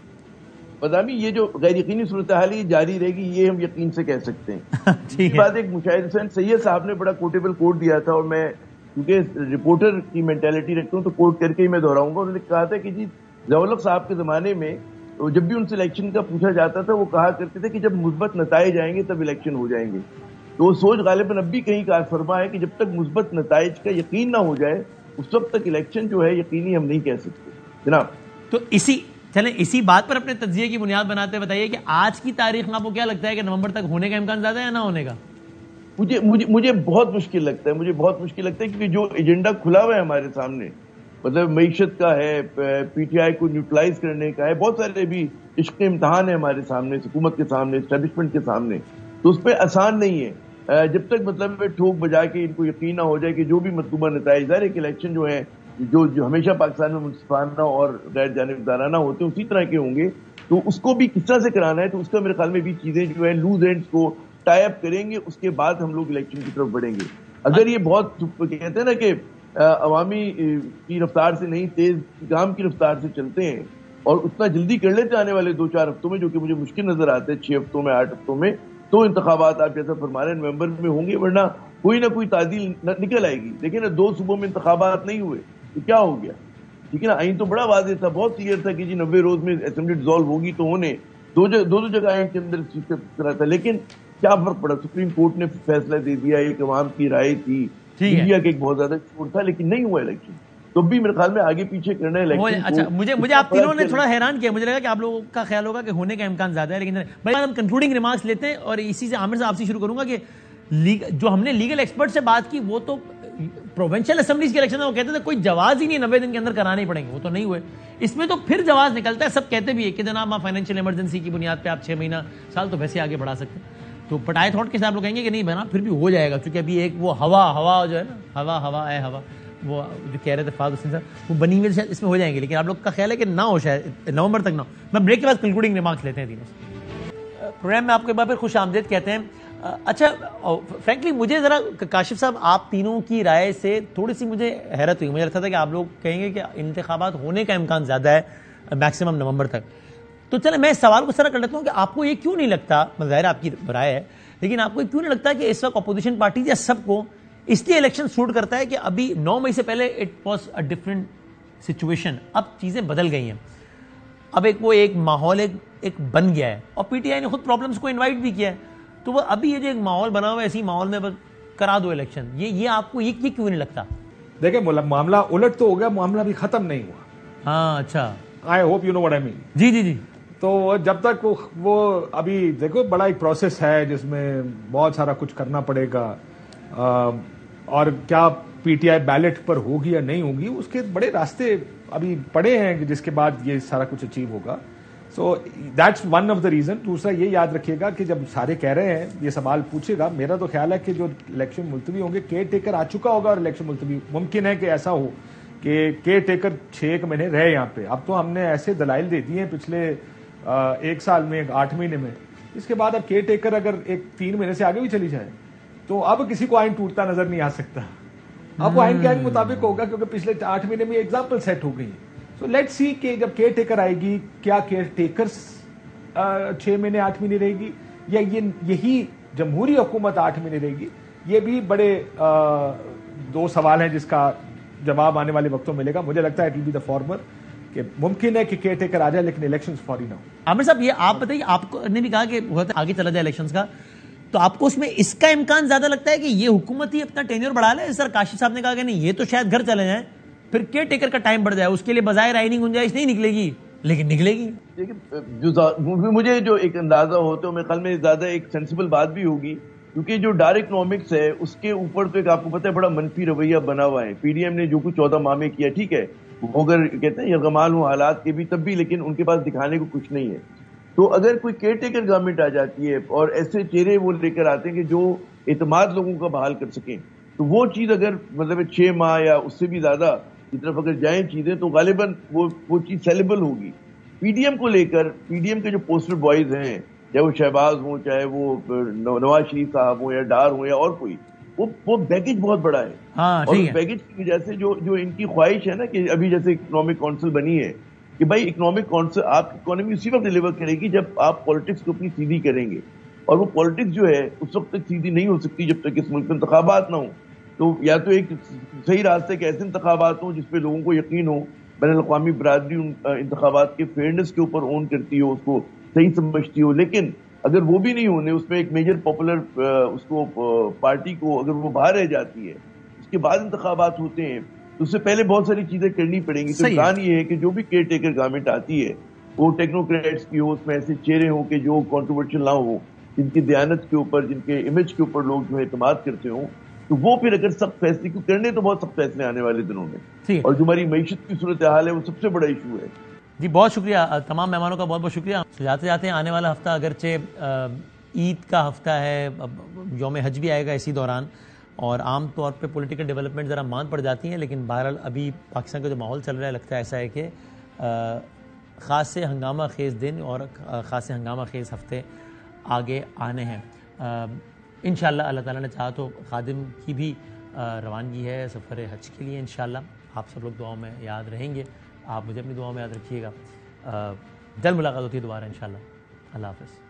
بدامی یہ جو غیر یقینی صورتحال جاری رہے گی یہ ہم یقین سے کہہ سکتے ہیں. یہ بات ایک مشاہد حسین سید صاحب نے بڑا کوٹیبل کوٹ دیا تھا, اور میں کیونکہ رپورٹر کی مینٹیلٹی رکھتا ہوں تو کوٹ کر کے ہی میں دہراؤں گا. انہوں نے کہا تھا کہ جی ضیاء صاحب کے زمانے میں جب بھی ان سے الیکشن کا پوچھا جاتا تھا وہ کہا کرتے تھے کہ جب مثبت نتائج آئیں گے تب الیکشن ہو جائیں گے. تو وہ سوچ غالباً اب بھی کہیں کار فرما ہے کہ جب تک مثبت نتائج کا یقین نہ ہو جائے اس وقت تک الیکشن جو ہے یقینی ہم نہیں کہہ سکتے جناب. تو اسی چلیں اسی بات پر اپنے تجزیے کی بنیاد بناتے بتائیے کہ آج کی تاریخ میں آپ کو کیا لگتا ہے کہ نومبر تک ہونے کا امکان زیادہ ہے یا نہ ہونے کا؟ مجھے مجھے مجھے بہت مشکل لگتا ہے مجھے بہت مشکل لگتا ہے کیونکہ جو ایجنڈا کھلا ہوا ہے ہمارے سامنے, مطلب معیشت کا ہے, پی ٹی آئی کو نیوٹرلائز کرنے کا ہے, بہت سارے بھی عشق امتحان ہے ہمارے سامنے, حکومت کے سامنے, اسٹیبلشمنٹ کے سامنے, تو اس پہ آسان نہیں ہے جب تک مطلب ٹھوک بجا کے ان کو یقین نہ ہو جائے کہ جو بھی مطلوبہ نتائج ظاہر ہے کہ الیکشن جو ہے جو جو ہمیشہ پاکستان میں منصفانہ اور غیر جانبدارانہ ہوتے ہیں اسی طرح کے ہوں گے, تو اس کو بھی کس طرح سے کرانا ہے, تو اس کا میرے خیال میں بھی چیزیں جو ہے لوز اینڈز کو ٹائی اپ کریں گے, اس کے بعد ہم لوگ الیکشن کی طرف بڑھیں گے. اگر یہ بہت کہتے ہیں نا کہ عوامی کی رفتار سے نہیں تیز کام کی رفتار سے چلتے ہیں اور اتنا جلدی کر لیتے آنے والے دو چار ہفتوں میں, جو کہ مجھے مشکل نظر آتے ہیں چھ ہفتوں میں آٹھ ہفتوں میں, تو انتخابات آپ جیسا فرما رہے ہیں نومبر میں ہوں گے, ورنہ کوئی نہ کوئی تعدیل نکل آئے گی. لیکن دو صوبوں میں انتخابات نہیں ہوئے تو کیا ہو گیا, ٹھیک ہے نا. آئین تو بڑا واضح تھا, بہت کلیئر تھا کہ جی نبے روز میں اسمبلی ڈیزالو ہوگی تو ہونے دو دو دو جگہ آئین کے اندر چیز کرا تھا. لیکن کیا فرق پڑا, سپریم کورٹ نے فیصلہ دے دیا, ایک عوام کی رائے تھی, میڈیا کا ایک بہت زیادہ چھوٹ تھا, لیکن نہیں ہوا الیکشن. تو بھی میرے خیال میں آگے پیچھے کرنا ہے. اچھا مجھے مجھے آپ تینوں نے تھوڑا حیران کیا, مجھے لگا کہ آپ لوگوں کا خیال ہوگا کہ ہونے کا امکان زیادہ ہے, لیکن ہم کنکلوڈنگ ریمارکس لیتے ہیں. اور اسی سے عامر صاحب سے شروع کروں گا کہ جو ہم نے لیگل ایکسپرٹ سے بات کی وہ تو پروونشل اسمبلیز کے الیکشن میں وہ کہتے تھے کوئی جواز ہی نہیں, نبے دن کے اندر کرانے ہی پڑیں گے, وہ تو نہیں ہوئے. اس میں تو پھر جواز نکلتا ہے, سب کہتے بھی ہے کہ جناب آپ فائنینشیل ایمرجنسی کی بنیاد پہ آپ چھ مہینہ سال تو ویسے آگے بڑھا سکتے ہیں. تو بٹ آئی تھاٹ کے ساتھ لوگ کہیں گے کہ نہیں بنا پھر بھی ہو جائے گا, کیونکہ ابھی ایک وہ ہوا ہوا جو ہے نا ہوا ہوا اے ہوا وہ جو کہہ رہے تھے فاضل حسین صاحب, وہ بنی ہوئی شاید اس میں ہو جائیں گے. لیکن آپ لوگ کا خیال ہے کہ نہ ہو شاید نومبر تک نہ ہو. میں بریک کے بعد کنکلوڈنگ ریمارکس لیتے ہیں تینوں سے. پروگرام میں آپ کے بعد پھر خوش آمدید کہتے ہیں. اچھا فرینکلی مجھے ذرا کاشف صاحب آپ تینوں کی رائے سے تھوڑی سی مجھے حیرت ہوئی. مجھے لگتا تھا کہ آپ لوگ کہیں گے کہ انتخابات ہونے کا امکان زیادہ ہے میکسیمم نومبر تک. تو چلے میں اس سوال کو سر کر لیتا ہوں کہ آپ کو یہ کیوں نہیں لگتا, ظاہر آپ کی رائے ہے, لیکن آپ کو کیوں نہیں لگتا کہ اس وقت اپوزیشن پارٹیز یا سب کو اس لیے الیکشن سوٹ کرتا ہے کہ ابھی نو مئی سے پہلے it was a different situation, اب چیزیں بدل گئی ہیں, اب ایک وہ ایک ماحول ایک ایک بن گیا ہے, اور پی ٹی آئی نے خود پرابلمس کو انوائٹ بھی کیا ہے. تو وہ ابھی یہ جو ایک ماحول بنا ہوا ہے اسی ماحول میں کرا دو الیکشن, یہ یہ آپ کو یہ کیوں نہیں لگتا؟ دیکھیں معاملہ الٹ تو ہو گیا, معاملہ بھی ختم نہیں ہوا. ہاں اچھا, I hope you know what I mean. جی جی جی. تو جب تک وہ ابھی دیکھو بڑا ایک پروسیس ہے جس میں بہت سارا کچھ کرنا پڑے گا, اور کیا پی ٹی آئی بیلٹ پر ہوگی یا نہیں ہوگی اس کے بڑے راستے ابھی پڑے ہیں جس کے بعد یہ سارا کچھ اچیو ہوگا. So that's one of the reason. دوسرا یہ یاد رکھیے گا کہ جب سارے کہہ رہے ہیں یہ سوال پوچھے گا, میرا تو خیال ہے کہ جو الیکشن ملتوی ہوں گے کیئر ٹیکر آ چکا ہوگا, اور الیکشن ملتوی ممکن ہے کہ ایسا ہو کہ کیئر ٹیکر چھ ایک مہینے رہے یہاں پہ. اب تو ہم نے ایسے دلائل دے دیے ہیں پچھلے ایک سال میں, آٹھ مہینے میں, اس کے بعد اب کیئر ٹیکر اگر ایک تین مہینے سے آگے بھی چلی جائے تو اب کسی کو آئین ٹوٹتا نظر نہیں آ سکتا. اب وہ آئین کے آئین مطابق ہوگا کیونکہ پچھلے آٹھ مہینے میں ایگزامپل سیٹ ہو گئی ہے. سو لیٹ سی کہ جب کیئر ٹیکر آئے گی کیا کیئر ٹیکر چھ مہینے آٹھ مہینے رہے گی, یا یہ یہی جمہوری حکومت آٹھ مہینے رہے گی. یہ بھی بڑے دو سوال ہیں جس کا جواب آنے والے وقتوں میں ملے گا. مجھے لگتا ہے it will be the former کہ ممکن ہے کہ کیئر ٹیکر آ جائے لیکن الیکشنز فوری نہ ہو. عامر صاحب یہ آپ بتائیے, آپ نے بھی کہا کہ آگے چلا جائے الیکشنز کا, تو آپ کو اس میں اس کا امکان زیادہ لگتا ہے کہ یہ حکومت ہی اپنا ٹینیور بڑھا لے؟ سر کاشف صاحب نے کہا کہ نہیں یہ تو شاید گھر چلے جائیں, پھر کیئر ٹیکر کا ٹائم بڑھ جائے, اس کے لیے بظاہر آئینی گنجائش نہیں نکلے گی لیکن نکلے گی. دیکھیں مجھے جو ایک اندازہ ہوتا ہے میرے خیال میں زیادہ ایک سینسیبل بات بھی ہوگی, کیونکہ جو ڈائریکٹ اکنامکس ہے اس کے اوپر تو ایک آپ کو پتہ ہے بڑا منفی رویہ بنا ہوا ہے. پی ڈی ایم نے جو کچھ چودہ ماہ میں کیا ٹھیک ہے, وہ اگر کہتے ہیں یرغمال ہوں حالات کے بھی تب بھی، لیکن ان کے پاس دکھانے کو کچھ نہیں ہے. تو اگر کوئی کیئر ٹیکر گورنمنٹ آ جاتی ہے اور ایسے چہرے وہ لے کر آتے ہیں کہ جو اعتماد لوگوں کا بحال کر سکیں، تو وہ چیز اگر مطلب چھ ماہ یا اس سے بھی زیادہ کی طرف اگر جائیں چیزیں تو غالباً وہ وہ چیز سیلیبل ہوگی. پی ڈی ایم کو لے کر پی ڈی ایم کے جو پوسٹر بوائز ہیں، چاہے وہ شہباز ہوں، چاہے وہ نواز شریف صاحب ہوں یا ڈار ہوں یا اور کوئی، وہ وہ بیگیج بہت بڑا ہے. اور اس بیگیج کی وجہ سے جو جو ان کی خواہش ہے نا کہ ابھی جیسے اکنامک کونسل بنی ہے کہ بھائی اکنامک کونسل آپ کی اکانومی اسی وقت ڈیلیور کرے گی جب آپ پالیٹکس کو اپنی سیدھی کریں گے، اور وہ پالیٹکس جو ہے اس وقت تک سیدھی نہیں ہو سکتی جب تک اس ملک میں انتخابات نہ ہوں. تو یا تو ایک صحیح راستے کے ایسے انتخابات ہوں جس پہ لوگوں کو یقین ہو، بین الاقوامی برادری ان انتخابات کے فیئرنس کے اوپر اون کرتی ہو، اس کو صحیح سمجھتی ہو. لیکن اگر وہ بھی نہیں ہونے، اس میں ایک میجر پاپولر اس کو پارٹی کو اگر وہ باہر رہ جاتی ہے، اس کے بعد انتخابات ہوتے ہیں، تو اس سے پہلے بہت ساری چیزیں کرنی پڑیں گی. تو امکان یہ ہے کہ جو بھی کیئر ٹیکر گورنمنٹ آتی ہے وہ ٹیکنوکریٹس کی ہو، اس میں ایسے چہرے ہوں کہ جو کنٹروورشل نہ ہو، جن کی دیانت کے اوپر، جن کے امیج کے اوپر لوگ جو اعتماد کرتے ہوں. تو وہ پھر اگر سخت فیصلے کیوں کرنے، تو بہت سخت فیصلے آنے والے دنوں میں، اور جو ہماری معیشت کی صورتحال ہے وہ سب سے بڑا ایشو ہے. جی بہت شکریہ تمام مہمانوں کا، بہت بہت شکریہ. جاتے جاتے آنے والا ہفتہ اگرچہ عید کا ہفتہ ہے، یوم حج بھی آئے گا اسی دوران، اور عام طور پہ پولیٹیکل ڈیولپمنٹ ذرا مان پڑ جاتی ہیں، لیکن بہرحال ابھی پاکستان کا جو ماحول چل رہا ہے لگتا ہے ایسا ہے کہ خاص سے ہنگامہ خیز دن اور خاص سے ہنگامہ خیز ہفتے آگے آنے ہیں. انشاءاللہ اللہ تعالیٰ نے چاہا تو خادم کی بھی روانگی ہے سفر حج کے لیے. انشاءاللہ آپ سب لوگ دعاؤں میں یاد رہیں گے، آپ مجھے اپنی دعاؤں میں یاد رکھیے گا. جلد ملاقات ہوتی ہے دوبارہ انشاءاللہ. اللہ حافظ.